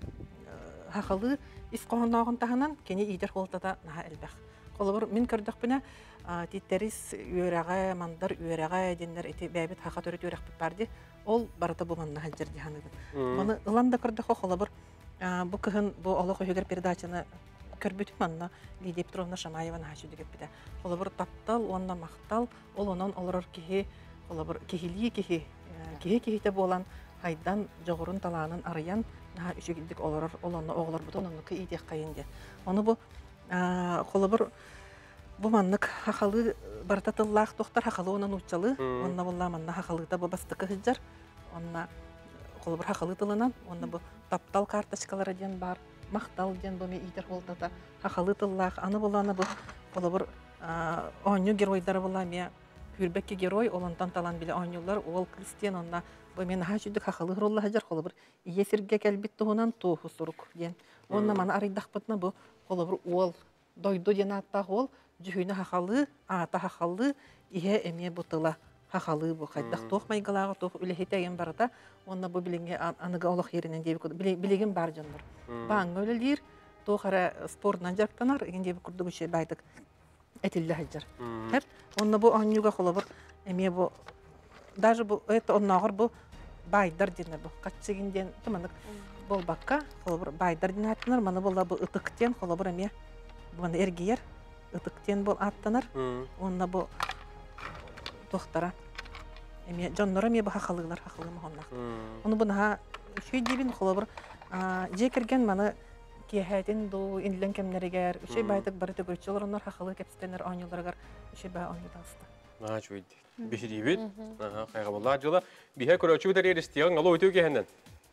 E: хақалы исқоғыннағын тағынан кене идер қолтада наға әлбәқ. Қолыбыр мен көрдіқ біна теттеріс үйераға, мандар үйераға әдендер әте бәйбет хақа төрет үйерақ бұт барды, ол барата бұл манна әлжерде ханығын. Маны ұланда көрдіқ қолыбыр бұл кіхін бұл олық өйгер передачаны көрбүтүм манна Лидия Петровна Шамаева наха жүдігіп біді. Қолыбыр таптал, онна мақтал, ол онан олырыр кеге, қолыбыр кегелі кеге болан хайдан жоғырын таланын арыян наха үшігілдік олырыр, ол онна оғылыр бұты, онны кі идек қайынде. Оны бұл қолыбыр бұл маннық хақалы бартатыллақ тоқтар хақалы онан ұтчалы, онна болла манна хақалыда бұл бастықы хыджар, онна қолыбыр хақалы тылынан, онна бұл таптал карточкалары ден бар, мақтал ден бұме идер қолдата хақалы тыллақ, аны боланы бұл қолыбыр оңю геройдары бола ме хүрбекке герой, олантан талан біле оңюлар, ол кристиан онна бұме наға жүдік хақалы ғыролла хажар қолыбыр иесірге кәлбетті онан туғы сұрук ден. Онна мана арайдақ бұтына бұл қолыбыр ол дойду ден аттақ ол жүхүйні хақалы, ата хақалы ие әме бұтыла хахалы бу хайдах тох майгалага тох үлехетеген барата онна бу билинге аныга олох еринен деп билеген бар жоннор баң өлелир тохара спортнан жарктанар еген деп курдугуче байтык этилле хаҗар хеп онна бу анюга холобур эме бу даже бу это оннагыр бу байдар динер бу катчыгинден тыманык болбакка холобур байдар дин аттанар мана болла бу ытыктен холобур эме буны эргиер ытыктен бол аттанар онна бу тохтара эме жоннора эме бу хахалыйлар хахалы мохоннак ону буна шүй дибин холобур же кирген мана киһэтин ду инлен кемнеригер үшей байтык барыты көчөлөр оннор хахалы кепстенер оңюларгар үшей бай оңюдаста
A: чуйд бихирибит кайга болла жыла бихе көрөчү битер эристиген алло өтө кехенден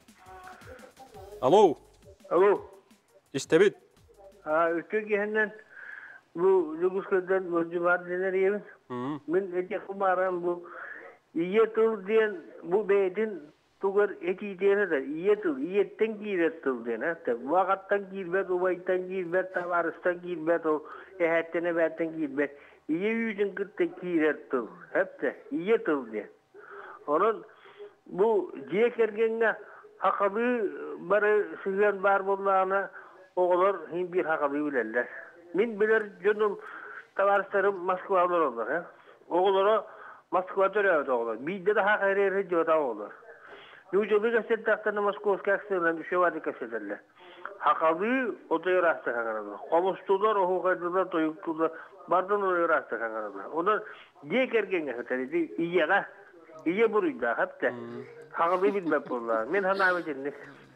A: алло истебит
I: өтө кехенден bu Lügüsköy'den golcü var neler yemin. Ben ete kumaran bu iye tur diyen bu beydin tugar eti diyene de iye tur iyetten giret tur diyene. Vakattan girbet, ubaytan girbet, tavarıstan girbet, o ehettene betten girbet. İye yüzün kırtta giret tur. Hep de iye tur diyen. Onun bu ciğergenge hakalı barı sizden var bunlarına oğullar hem bir hakalı bilerler. Min bilir canım tavarlarım Moskvalar olur ha. Oğulları Moskva'da öyle olur. Bir de hak her diyorlar olur. Yüzüğü gazetelerde Moskova aksiyonlarında şu var dikkatlediler. Hakalı otoyu rastı kanarlar. Konuştular, o hukukçular, toyuktular. Bardan oraya rastı kanarlar. Onlar diye kergenge hatırladı. İyi buruydu hep de. Hakalı bilmem bunlar. Men hanım için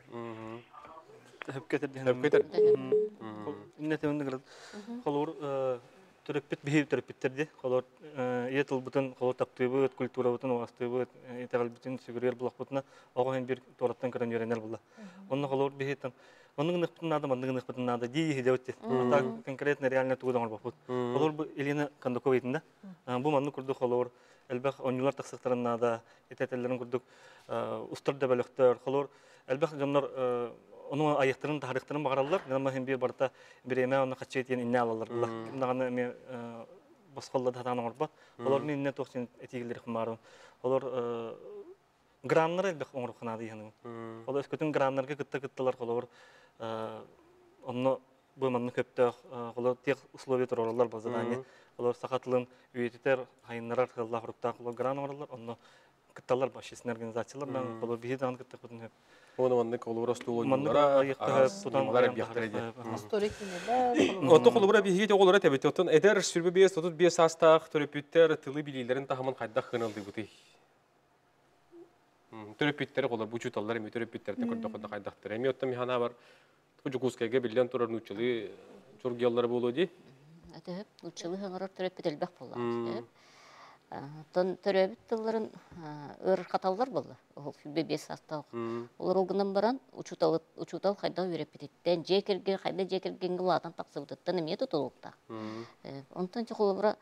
F: Hep getirdi. İnneteminde kadar kolor törepit bir törepitlerdi. Kolor yetel bütün kolor taktığı kültüra bütün vastığı itegal bütün siguriyer bulak butuna ağabeyin bir torattan karan yörenler bulla. Onun kolor bir hitam. Onun nıkpıtın adı, onun nıkpıtın adı diye hidevti. Hatta konkretne realine tuğdan var bakut. Kolor bu elini kandoko etinde. Bu manlı kurduk kolor. Elbaq oyuncular taksıkların adı, etetellerin kurduk. Ustar developtör kolor. Elbaq canlar onun ayaklarının tarihlerini bakarlar. Ama hem bir barda bir yemeğe onu kaçıyor diyen inne alırlar. Bundan eme başkaları da tanımlar ba. Onlar ne inne toxin etikleri kumarım. Onlar granlar elbette onlar kanadı yani. Onlar eskiden granlarga kıttılar onlar. Onu bu manlı köpte onlar tek uslubi turarlar bazı yani. Onlar sakatlığın üyetler hayınlar Allah rukta onlar gran orlar. Onu kıttılar başısın organizasyonlar. Ben onlar bir tane kıttık bütün hep.
A: Onu mandık olura stulunlara tutanlar biyaktırdı. Oto kolura bir hit olura tabii tutun eder sürbe bir statut bir sastaq törepütler tılı bilgilerin tahamın kayda hınıldı bu törepütler kolur bu çutallar mi törepütlerden kurda kaydaktır. Emi otta mihana var. Kucukuskayga bilden turar nuçulu çorgiyaları bolu di.
B: Hep nuçulu hangarar törepütel bak bollar. Törepütlerin ör katallar bollar. O sürbe sastaq. Олар огынан баран учутал хайда үрепетиттен жекерге хайда жекерген гылатан таксыбыттан эме тутулукта. Онтан чоколбра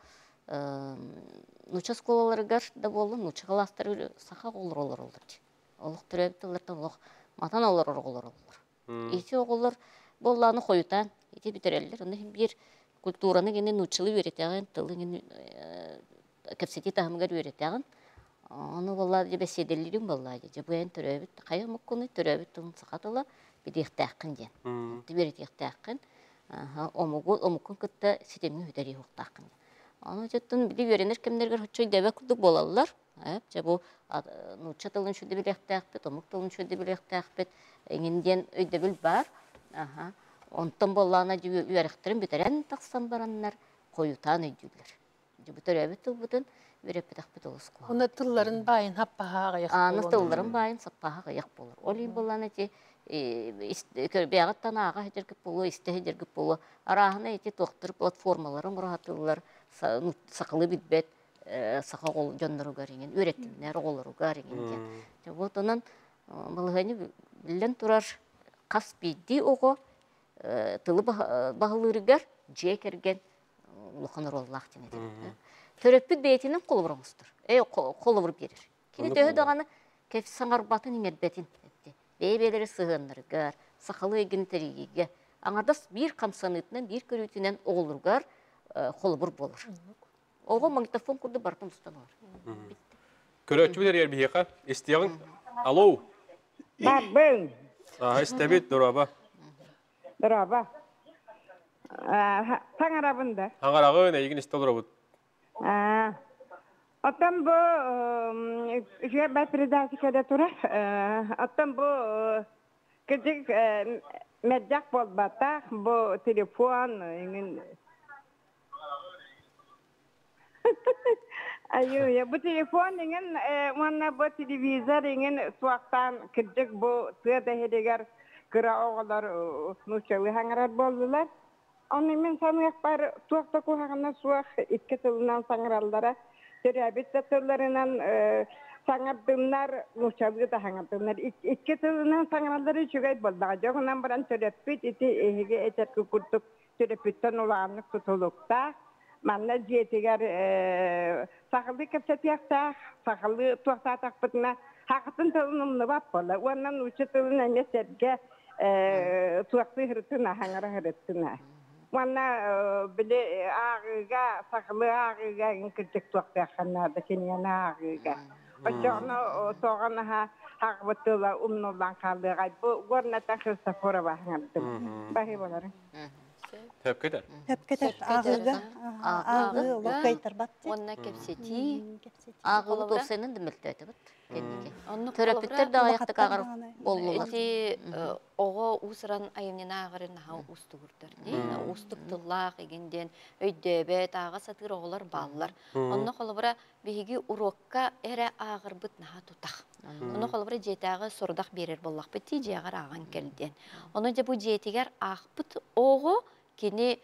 B: нучас колаларгар да болду, нуча каластыр саха колор олор. Олук төрөптөлөрдөн олук матан олор олор. Ити оголор болланы коютан, ити битерелер. Аны бир культураны гене нучылы үйрөтөгөн, тылын кепсети тахымгар үйрөтөгөн. Onu vallahi de besedellerim vallahi de bu en törevit kayamık konu törevit onun sakatla bir dihtakın diye. Bir dihtakın. Omukun kıtta sistemi hüderi huktakın. Onu cidden bir de öğrenir kimler hoçoy deve kurduk bolalar. Hep bu nuçatalın şu bir dihtakpet, omuktalın şu bir dihtakpet. Enginden ödebil var. Ondan bollarına öğrettirim biteren taksan baranlar koyutan ödüller. Bu törevit bütün Verepedakpet oluşku.
E: Onu tılların bayın happaha ayak olur.
B: Anı tılların bayın sappaha ayak olur. Olayın bolan eti beğattan ağa hedirgip bolu, iste hedirgip bolu. Arahına eti doktor platformaların muratıllar, sakılı bitbet, saka ol canları garingen, öğretimler olur garingen. Bu tonan balığını bilen turar kas biddi oğu tılı bağılırıgar cekergen lukanır Allah denedir. Töröpüt beytinin kolu vurmuştur. Kolu vur verir. Kini töhü dağını kef sangar batın ingerbetin. Beybeleri sığınları gar, sakalı egin terigige. Anarda bir kamsanıtından, bir körütünden oğulur gar, kolu vur bolur. Oğu magnetofon kurdu bartın ustan olur. Bitti.
A: Көрөчү билер бихека. Истиягын. Алло.
J: Бабын,
A: Истебит дороба.
J: дыраба. Таңарабында.
A: Хаңарагы нейгин исте доробут.
J: Оттан бу жүйе бәтірдәсікеді тұра. Оттан бу кіжік мәджақ болбата, бу телефон, бу телефон еңін, мұнна бу телевизор еңін суақтан кіжік бу тұяда хедегер кіра оғылар нұшауы хаңарар болдылар. Оны мен санық бар суақта қуғағына суақ итке тылынан саңыралдара Төрәбит тәтерләреннән саңардымнар, нушабы да саңардымнар. Икке тылынан саңаралдары чүгәй булды. Жогынан баран төрәпит ити эһиге этәккә куртук төрәпиттән уланып тутулукта. Манна җетегәр сахылы кепсәтәктә, сахылы туакта такпытна хакытын тылынымны бап була. Оннан учы тылынан мәсәдгә туакты хыртына хаңара хыртына. Манна биле агыга сахлы агыга инкиртек туакта ханнада сенена агыга. Очоно согана хагбытыла умнолдан калдыга бу горната христафора бахнады. Бахи болар.
A: Тепкетер.
D: Тепкетер агыга агы локайтар батты.
C: Онна кепсети.
B: Агылы досенин демелтәте бит. Төрөпүттер да аяктык агыр боллулар.
C: Эти ого усран айымнена агырын ха устугурдар. Устук тыллак эгенден өйдөбө тага сатыр оголар баллар. Онно колбара биги урокка эре агыр бит наха тутак. Онно колбара жетагы сордак берер боллак бити жагар аган келден. Онно же бу жетигер акпыт ого кини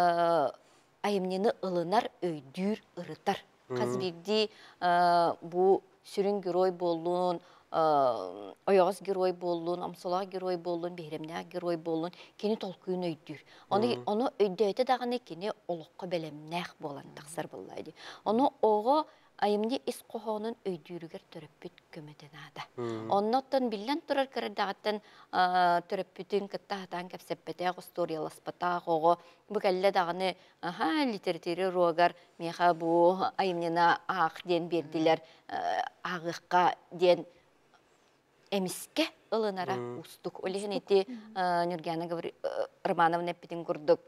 C: айымнени ылынар өйдүр ырытар. Казбигди бу сүрін герой болуын, ойоғыз герой болуын, амсалаға герой болуын, бейремнеға герой болуын, кені толкуын өйдір. Оны өйдәйті дағаны кені олыққа бәлемнәқ болан тақсар болайды. Оны оғы айымды ес қоғының өйдірігер төріппіт көметін ада. Оннаттан білен тұрар кірдағаттан төріппітін кіттағатан кәпсеппетеғ, историяласпатақ оғы бұл кәлі дағаны литературы роғар меға бұл айымнена ақ ден берділер ағыққа ден әміске ылынара ұстық. Олеген еті Нұргияна Романовна әппетін көрдік.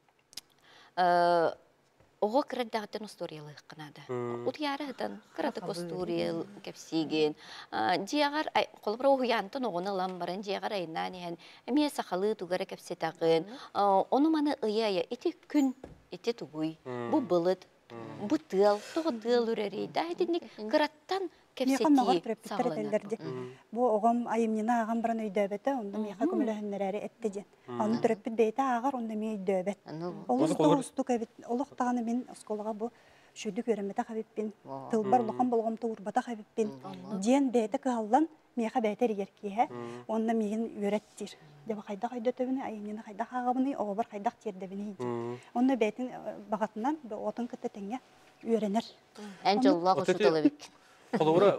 C: Ого креддагатын историялы кынады. Утярыдан креддак историял кепсиген. Жиягар колбра уянтын огоны ламбарын жиягар айнан ен. Эме сахалы тугара кепсетагын. Оны маны ыяя ити күн ити тугуй. Бу былыт. Бу тыл, тоғы тыл үрери. Дайдинник кыраттан кепсети сағыланады.
D: Бу оғам айымнена ағам баран өйдөбеті, онда меха көміліхінлері әттеден. Аны түріппіт бейті ағар, онда ме өйдөбет. Олыстық әбет, олықтағаны мен осколаға бу шөйді көріметі қабеппен, тылбар лұқан болғам тұғырбата қабеппен. Ден бейті қығалдан меха бәйтер еркеге, онда меген өреттер. Деба қайдақ өйдөтөбіні, айымнена қайдақ ағабыны, оғабар қайдақ тердебіні еді. Онда бәйтін бағатынан отын күтті тәңе өренер.
B: Ән жоллағы ұшытылы бік.
A: Қолуыра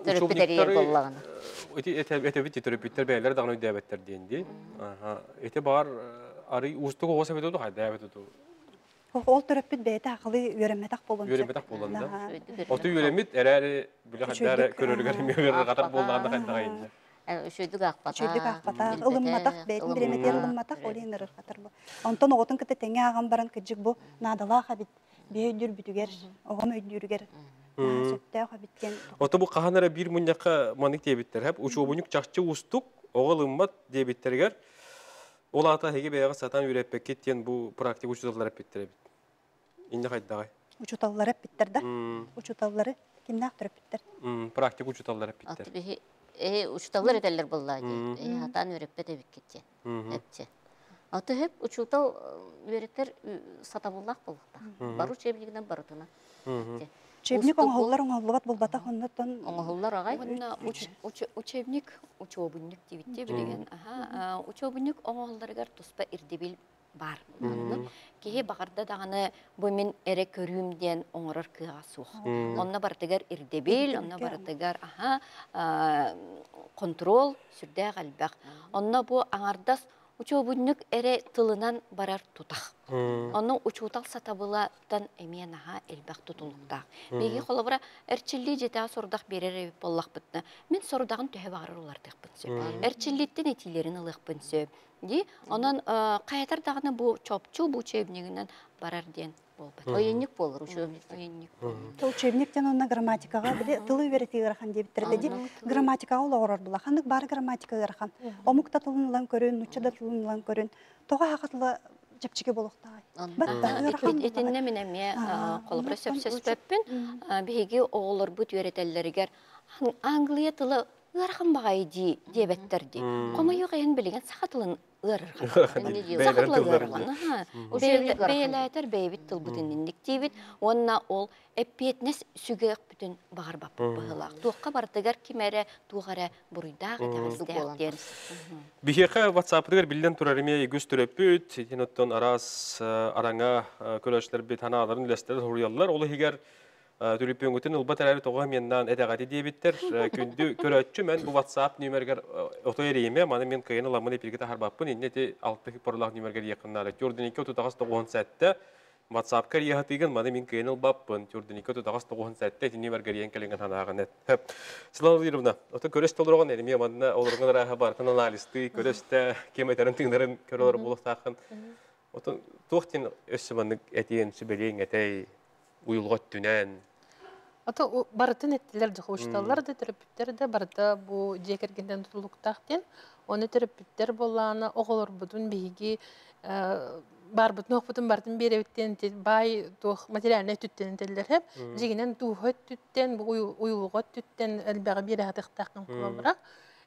A: өтебітті түріпіттер бәйлер дағын өйдәбеттер дейінді. Эти бар ары ұстығы оғаса бет өді қайда әбет өді?
D: Ол түріпіт бәйті ақылы өреметақ болын.
A: Өреметақ болын да? Оты өремет әрі білі қайдары көріргер емеуер қатар болдағанда қайда қайында?
B: Үшөйдік ақпатақ.
D: Үшөйдік ақпатақ, ылымматақ, бәйтін біреметер ылымматақ, олейін ұрыр қатар бұл. Онтан оғытын күтті тәңе ағам баран күджік бұл надала қабит, бейдүр бүтігер, оғам өйдүрігер.
A: Ота бу каханара бир муньяка маник дебиттер хеп учубунук чакчы устук оголыммат дебиттерге ол ата хеге беяга сатан үреппек кеткен бу практик учуталлар эппеттер бит. Инде кайдагай.
D: Учуталлар эппеттер да. Учуталлары кимнак төрөппеттер.
A: Практик учуталлар эппеттер.
B: Учуталлар этелер буллады. Атан үреппе дебит кеткен. Эпче. Аты хеп учутал үреттер сатабуллак булыкта. Бару чебилигинен барытына.
D: Учебник оңғылар оңғылбат болбатақ оннаттан...
B: Оңғылар ағай?
C: Учебник, учебунник дейбітте білеген. Учебунник оңғыларығар тұспа ирдебіл бар. Кейі бағарда дағаны бұмен әрі көрімден оңырар кыға суқ. Онна бардығар ирдебіл, онна бардығар контрол сүрді қалбақ. Онна бұл аңардас учебунник әрі тылынан барар тұтақ. Onun uçutal satabılatan emeyen aha elbaq tutuluqtaq. Begi қолабыра әрчілі жета сордақ берер ебіп боллақ бұтны. Мен сордағын төһе бағырыр олардық бұнсөп. Әрчілеттен етилерін ылық бұнсөп. Онан қаятардағыны бұл чопчу бұл чебнегінен барар ден болбыт.
B: Ойынник болыр, учебник.
D: Учебниктен онна грамматикаға біле тылы вереті ғырахан дебіттерді. Грамматикаға ол оғырар бұла. Хандық бары грамматика ғырахан. Омукта тылын ұлан көрін, нучада тылын ұлан көрін. Тоға хақатылы жапчыке болуқтағай.
C: Етінне мен әме қолыбыра сөпсөспөппін. Беге оғылыр бұт өретелерігер Англия тылы ырхан бағайды дебеттерді. Қома yok ең білеген сақатылын ырырған. Сақатылы ырырған. Бейләтер бейбіт тыл бұтыннендік дейбіт. Онна ол әппетнес сүгек бүтін бағар бап бағылақ. Туаққа бардығар кемәрі туғары бұрыйдағы тәғіздәқтен.
A: Бихеқа WhatsApp-дығыр білден тұрарыме егіз түреппіт. Еттен арас араңа көрәшілер бет хана аларын үлестерін ғұрыялар. Олы егер Түріппен өтін ұлба тәрәрі тоға меннан әдәғаты дейбіттер. Күнді көрәтші мен бұл WhatsApp нөмергер отой ерейме, маны мен қиын ұламын епілгіті харбаппын. Еннеті 6 парлақ нөмергер еқіннары. Түрдінекі 39-97 WhatsApp-кар еғатыгын, маны мен қиын ұлбаппын. Түрдінекі 39-97 нөмергер ең кәленген ханағын әт. Сылан Ұлырымна, оты көрес толырған әліме, мадына олырғын ұрағы бартын аналисті, көресті кеметерін тыңдарын көрілер болықтақын. Оты тоқтен өссі маңның әтейін сүбелейін әтей ұйылғат түнән.
E: Ата барытын еттілер жоғышталар да терапевттер де барыта бұл жекергенден тұтылықтақтен. Оны терапевттер болағына оғылыр бұдың бейге бар бұтын оқпытын бардың береветтен бай материаліне түттен телдер хеп. Жегінен туғыт түттен, ұйылғат түттен әлбәғі бері атықтақын құлабырақ.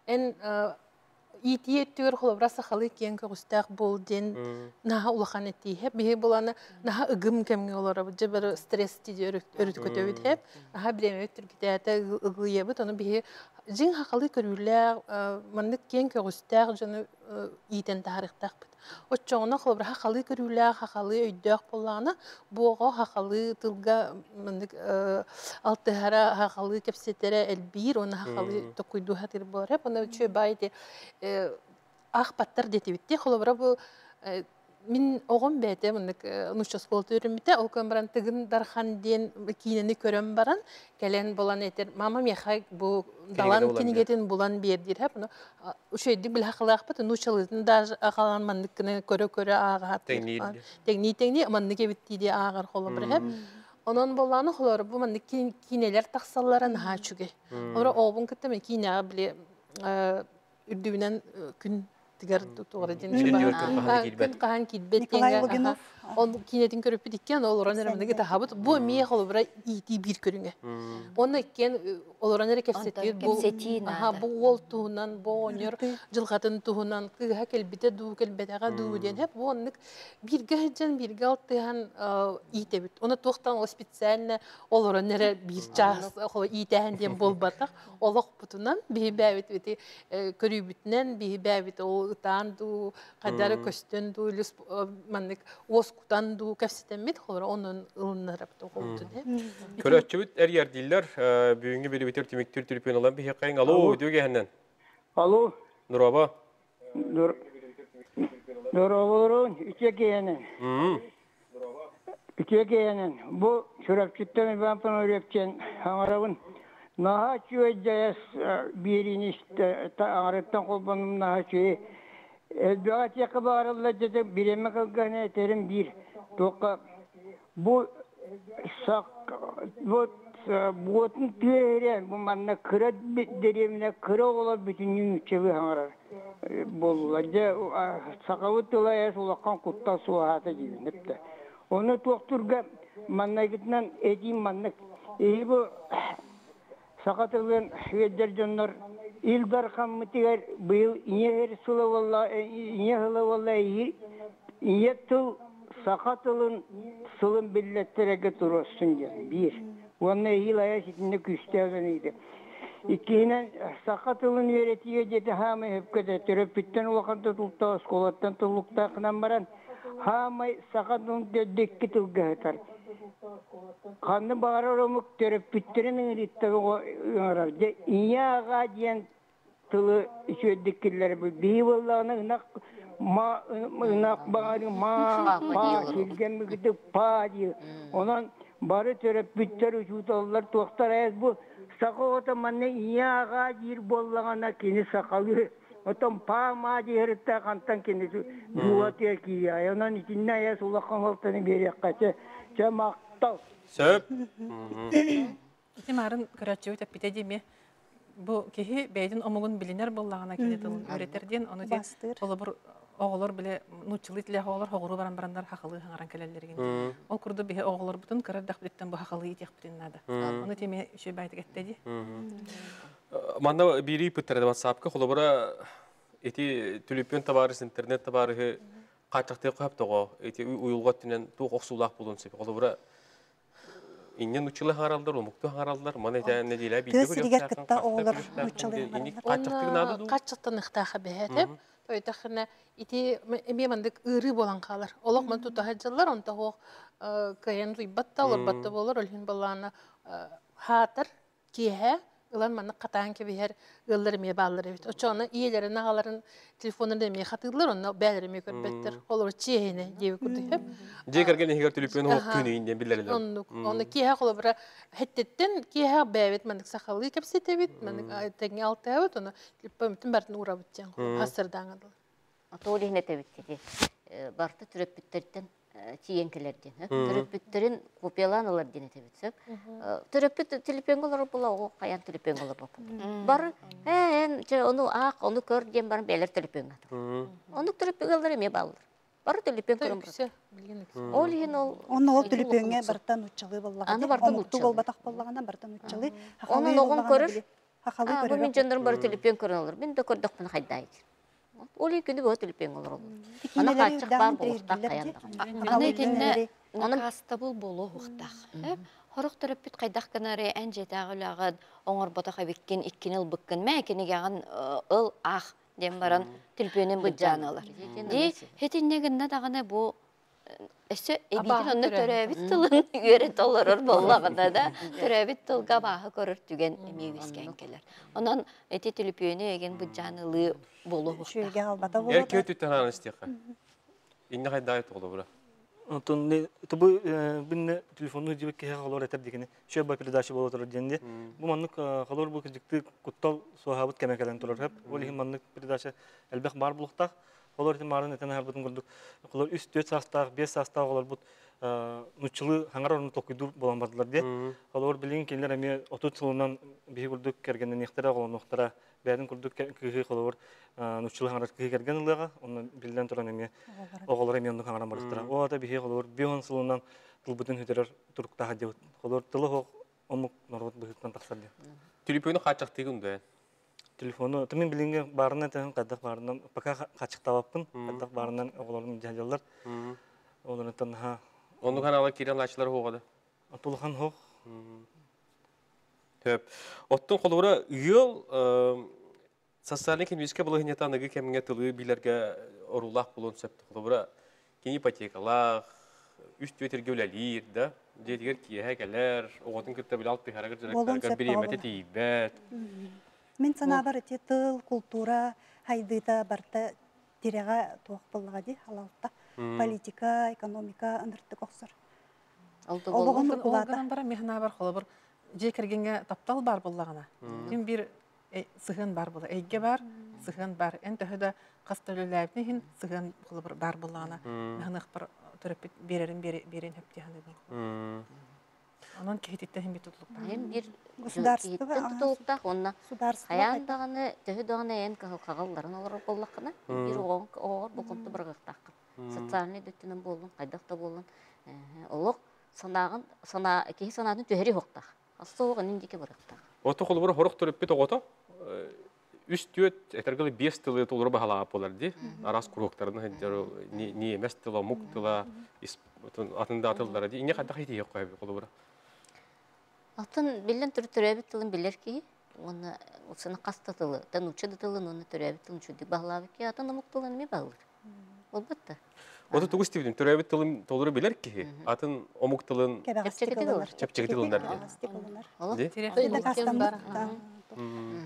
E: Ити еттігір қолабыра сақалы кен көғістақ бұл ден наға ұлақан етті хеп. Бейі боланы наға ұғым кәмге олары бұд. Бір стресс тиде өріт көтөбіт хеп. Наға біреме өттіргіті әті ұғы ебіт. Оны бейі жин хақалы көрілер, мандық кен көғістақ жаны итен тарихтақ бұд. Отчоғына қолабыра хақалы көрілер, хақалы өйдіғ болағына бұға хақалы тылға алтығара хақалы кәпсеттері әлбейір, оны хақалы тоқойду хатыр болар хеп. Оны өтші байды ақ паттар деті бітті. Қолабыра бұл мен оғын бәйті нұшчас қолты өрімбіті. Ол көмбіран тігін дархан ден кейінені көрім баран. Кәлен болан етер. Мама мехай бұл далан кенегетін болан бердер. Үшейдік біл хақылақ бұты. Нұшчалыздың да ағаланмандықыны көрі-көрі ағағат. Тегни, мандық ебітті де ағар қолабыра. Onun bolağını қолары бұл мандық кейнелер тақсаларын ға чүге. Ора оғын күтті мен кейнеға біле үрдігінен күн тігер туғыры ден күн қаған кейдбет тенге он кейнетін көріп бітіккен ол оран әрімдегі тағабыт бұл мие қолы бұра ити бір көріңе. Оны еккен ол оран әрі кәпсеттейді бұл ол туғынан, бұл онер жылғатын туғынан қыға кәлбеті ду, кәлбетаға ду ден хеп. Бұл онық бірге жан бірге алтыған ите бүт. Оны тоқтан ол специально ол оран әрі бір жас итәген ден бол батақ. Олық бұтынан бейі бәвет өте көрі бүтінен бейі бәвет ол ұтан ду, қадары көстен ду, кутан ду кәпсетемет холора onun ылынырап тоғылды.
A: Көрәтчі бүт әр ердейлер бүгінгі бері бетер темектер түріпен olan bir хеқайын. Ало, дөге әннен?
K: Ало.
A: Нұраба?
K: Нұрабалырын, үтеке әнен. Үтеке әнен. Бұл шүрәпчіттен бәмпін өрепчен аңырабын. Наға чуе жаяс берінішті аңырыптан қолбаным наға чуе. Әлбәға текі бағарылы жеді біреме қылғаны әтерім бір. Тоққа бұл бұғытын түйерен, бұл манна кыра дереміне кыра ола бүтіннің үтчеві аңырар. Бұл сақауы тылайас олаққан құтта суағаты дейініпті. Оны тоқтырға манна кетінен әдейін маннық. Бұл сақатылын веддер жонлар İlgar kammıtıgar bu yıl iğne sıla vallahi iğne tıl sakatılın sılın billetlerine durursun diye. Bir. Onun hilaya şeklinde küstüğünüydü. İkinciden sakatılın öğretiye dedi hamı hep kadar terapitten vakanda tulta skolattan tulukta kınan baran hamı sakatılın dedekki tulga atar. Kanlı bağırar omuk terapitlerinin ritleri arar. İğne ağa diyen тылы сөйдіккелер бұл. Бейі болағына ынақ бағары па келген мүгіді па дейі. Онан бары төріп бүттер үшуталылар тоқтар әз бұл. Сақы ота манне ияға жер болағына кені сақалы. Отон па ма дейірітті қантан кені жуатер кейі. Онан итінне аяс ұлаққан олтаны берек қачы. Жамақтал.
A: Сөп.
E: Итимарын көрәтчеу тәппите деме. Бу кеһи бәйдин омугун билинер боллагана кенетил өретерден оны де олор оголор биле нучылы тиле оголор хогуру баран-барандар хакылы хаңаран келелерген. Ол курду бе оголор бутун кырдак биттен бу хакылы итек битен нада. Оны теме шөй байтык эттеди.
A: Манда бири пүттерде WhatsApp-ка холобора эти түлүппен табарыс интернет табары качакты коюп того. Эти уюлга түнен тук оксулак болун сеп холобора иннен учылы харалдар, умукту харалдар, мана тәне дилә бит.
D: Төсиргә кытта оглар учылы.
L: Качактан ихтаха бәһәтеп, тойтахна ити мемандык ыры болан калар. Олок мен тутахаҗлар, онта хо каян рибатталар, батта болар, олһин баллана хатыр киһә Ulan bana katan ki bir her yılları mı bağlar evet. O çoğunu iyileri nağaların telefonunda mı hatırlar onu bağlar mı körbettir. Olur çiğne diye kurdu hep.
A: Diğer ne hiçbir telefonu yok tünüğünde bilirler.
L: Onu ki ha olur bara hettetten ki ha bağvet mandık sakalı kapsi tebit mandık tekne altı evet onu telefon bütün barın uğra biteceğim. Hasırdan adı.
B: Atoli ne tebit dedi. Barta türep bitterden çiğenkelerden. Türepitlerin kopyalanırlar diye tebitsep. Türepit telefonlar bula o kayan telefonlar bak. Bar onu onu kör diye bar beler telefon. Onu telefonlar mı bağlar? Bar telefon kurum.
D: Onu telefonga bartan uçalı vallahi.
B: Anı bartan uçalı.
D: Ol batak bollagana bartan uçalı.
B: Onu oğun körür.
D: Hakalı
B: körür. Bu min jandarm bar telefon körülür. Ben de kördük bunu haydayır. Oli günü bu telefon olur. Ana kaçak var bu uçta kayanda.
C: Ana dinle kastabul bolu uçta. Horuk terapit kaydak kanarı en jetağılağı onar bataka bikken 2 yıl bıkkın mekeni gagan ıl ah dem baran telefonun bıcanalar. Di hetinne gınna dağına bu Ese ebitin onu törevit tılın öğret olur bollağında da törevit tıl gabağı görür tügen emeğiskenkeler. Ondan eti telefonu egen bu canlı bolu uçta.
A: Erkeği tütten anı isteyaka. İnne haydayet olur bura.
F: Ondan ne bu binne telefonu cibek ki kalor eter dikene. Şöyle bir perdaşı bolotlar diyende. Bu manlık kalor bu kızıktı kuttal sohabıt kemekelen tolur hep. Olihim manlık perdaşı elbek bar bulukta. Olur ki marın eten her bütün gördük. Olur 3-4 sastağ, 5 sastağ olur bu nuçulu hangar onu tokuydur bulanmadılar diye. Olur bilin ki emi 30 yılından bir gördük kergenden ihtira olan noktara. Beğendim gördük ki olur nuçulu hangar kergen ılığa. Onu bilden turan emi oğulları emi onluk hangar marıktıra. O da bir olur bir 10 yılından tıl bütün hüterer turukta hadi. Olur tılı o omuk norvat büyükten taksar diye.
A: Telefonu kaçak tigunda.
F: Telefonu temin bilinge barına ten kadak barından paka kaçık tavapın kadak barından oğullarım jajallar. Ondan ha.
A: Onu kanala kiren laçlar hoğada.
F: Pulhan hoğ.
A: Töp. Ottun kolora yıl sosyal kimyasal bulahıneta nagi kemine tılı bilerge orulak bulun septi kolora kini patikalar üst götergevler da dediğer ki hekeler oğutun kırta bil alt bir hareket bir yemete tibet.
D: Мен санабар тыл культура хайдыта барта тирега туак боллагади халалта политика экономика андыртты коксор.
E: Олган бара мехна бар холобор же кергенге таптал бар боллагана. Мен бир сыгын бар бола. Эйге бар, сыгын бар. Энте хөдө кастөлөлөбүн хин сыгын холобор бар боллагана. Мехнах бар төрөп берерин хеп дегенде. Анан кехиттен бит тутлук.
B: Hem bir tutulukta onna hayandağını töhüdağını en kağalların olur bollakına bir oğur bokuntu bırgıqtaq. Sotsialni düttünün bolun, qaydaqta bolun. Oluq kehi sanadın töheri hoqtaq. Soğuğun indiki bırgıqtaq.
A: Otu qolubur horuq törüp bit oğutu. Üst düet etergili 5 tılı toluru bahala polar di. Aras kuruqtarını ni emes tıla muk tıla atında atıldılar di. İnne qaydaq hiti yok qolubur.
B: Атын билен төрөбүт тылын билер ки, оны усына кастатылы, тан учуды тылын оны төрөбүт тылын чуди баглабы ки, атын амук тылын эме баглар. Болбатта.
A: Оты тугус тибидим, төрөбүт тылын толуру билер ки, атын амук тылын чепчеги тылындар.
C: Төрөбүт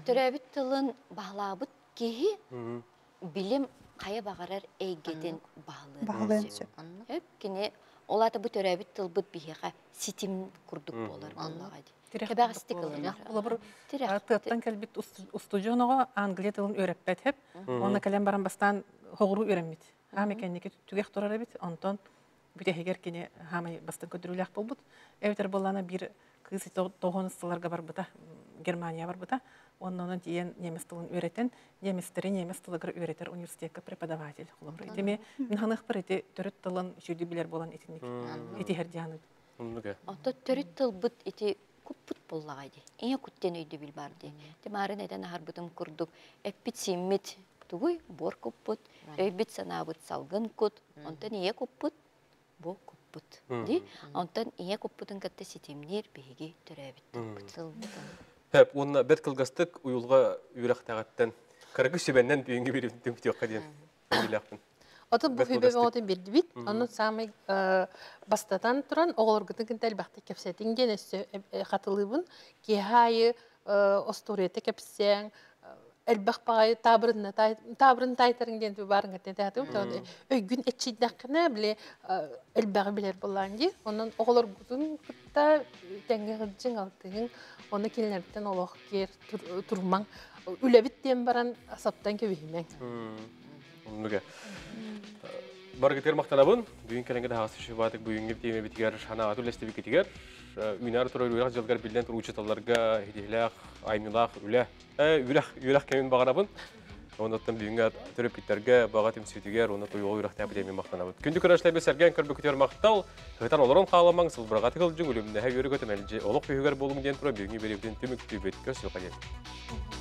C: тылын бағлабыт кеһи билим қая бағарар эйгеден
D: Бағлы өнсі.
C: Өп, кене олаты бұ төрәбіт тылбыт бихеға ситим күрдік болар боллаға ди. Кебәғ стикылынар.
E: Олабыр тыптан кәлбит устудионога Англия тылын өрәппәт хеп. Онна кәлем баран бастан хоғыру өрәммит. Хам екеннеке түгек тұрар бит. Онтон бүтәһегер кене хамай бастан көдіруләк болбут. Әвтер боллана бір кысы тоғоныстыларға бар бұта, Германия бар бұта. Оннан тиен немес тылын өретен, неместері немес тылыгыр өретер университетка преподаватель. Итеме мен ханық бір еті түріт тылын жүйді білер болан етінек. Еті хердияны.
C: Ото төрүт тылбыт ити куппут боллагайди. Эне куттен өйдө бил барды. Темарын эден харбытым курдук. Эппит симмит тугуй бор куппут. Өйбит санабыт салгын кут. Онтан ие куппут, бо куппут. Ди, онтан ие куппутун катты ситимнер беги төрөбит.
A: Хәп, онна бет кылгастык уюлга үрәк тагаттан. Кыргы сөбәннән бүйүнгө биреп тимтиякка дигән. Биләкпин.
L: Атын бу фибе бәгәтен бирде бит. Анын самый бастатан туран оголоргытын кентел бакты кепсетин денесе хатылыбын ки хайы осторете кепсең элбах пай табрын тайтырын ден барын гәтен тәтү. Өйгүн этчидәкне биле элбагы билер булланды. Онун оголоргытын кытта тәңгәҗин алтыгын оны килнәрдән олох кер турмаң үләбит ден баран асаптан кебиһимен.
A: Оннуга. Баргытер мактанабын, бүгүн келеңге хасы шыбатык бүгүнгө теме битигер хана атулестеби кетигер. Үйнар турой үрак жылгар билден тур учеталарга хидилак, аймилак, үрак кемин багарабын. Ондан бүгүнгө төрөп питтерге багатым сүтүгер, оны тойгол үрак табылеме мактанабын. Күндү көрөшлөбө серген көрбөктөр мактал, хытан олорон кааламаң сылбырга тыгылжы үлүмдө хәйөргө төмөлжи олок бүйгөр болуң ден тура бүгүнгө беребден төмөктү беткө сылкалет.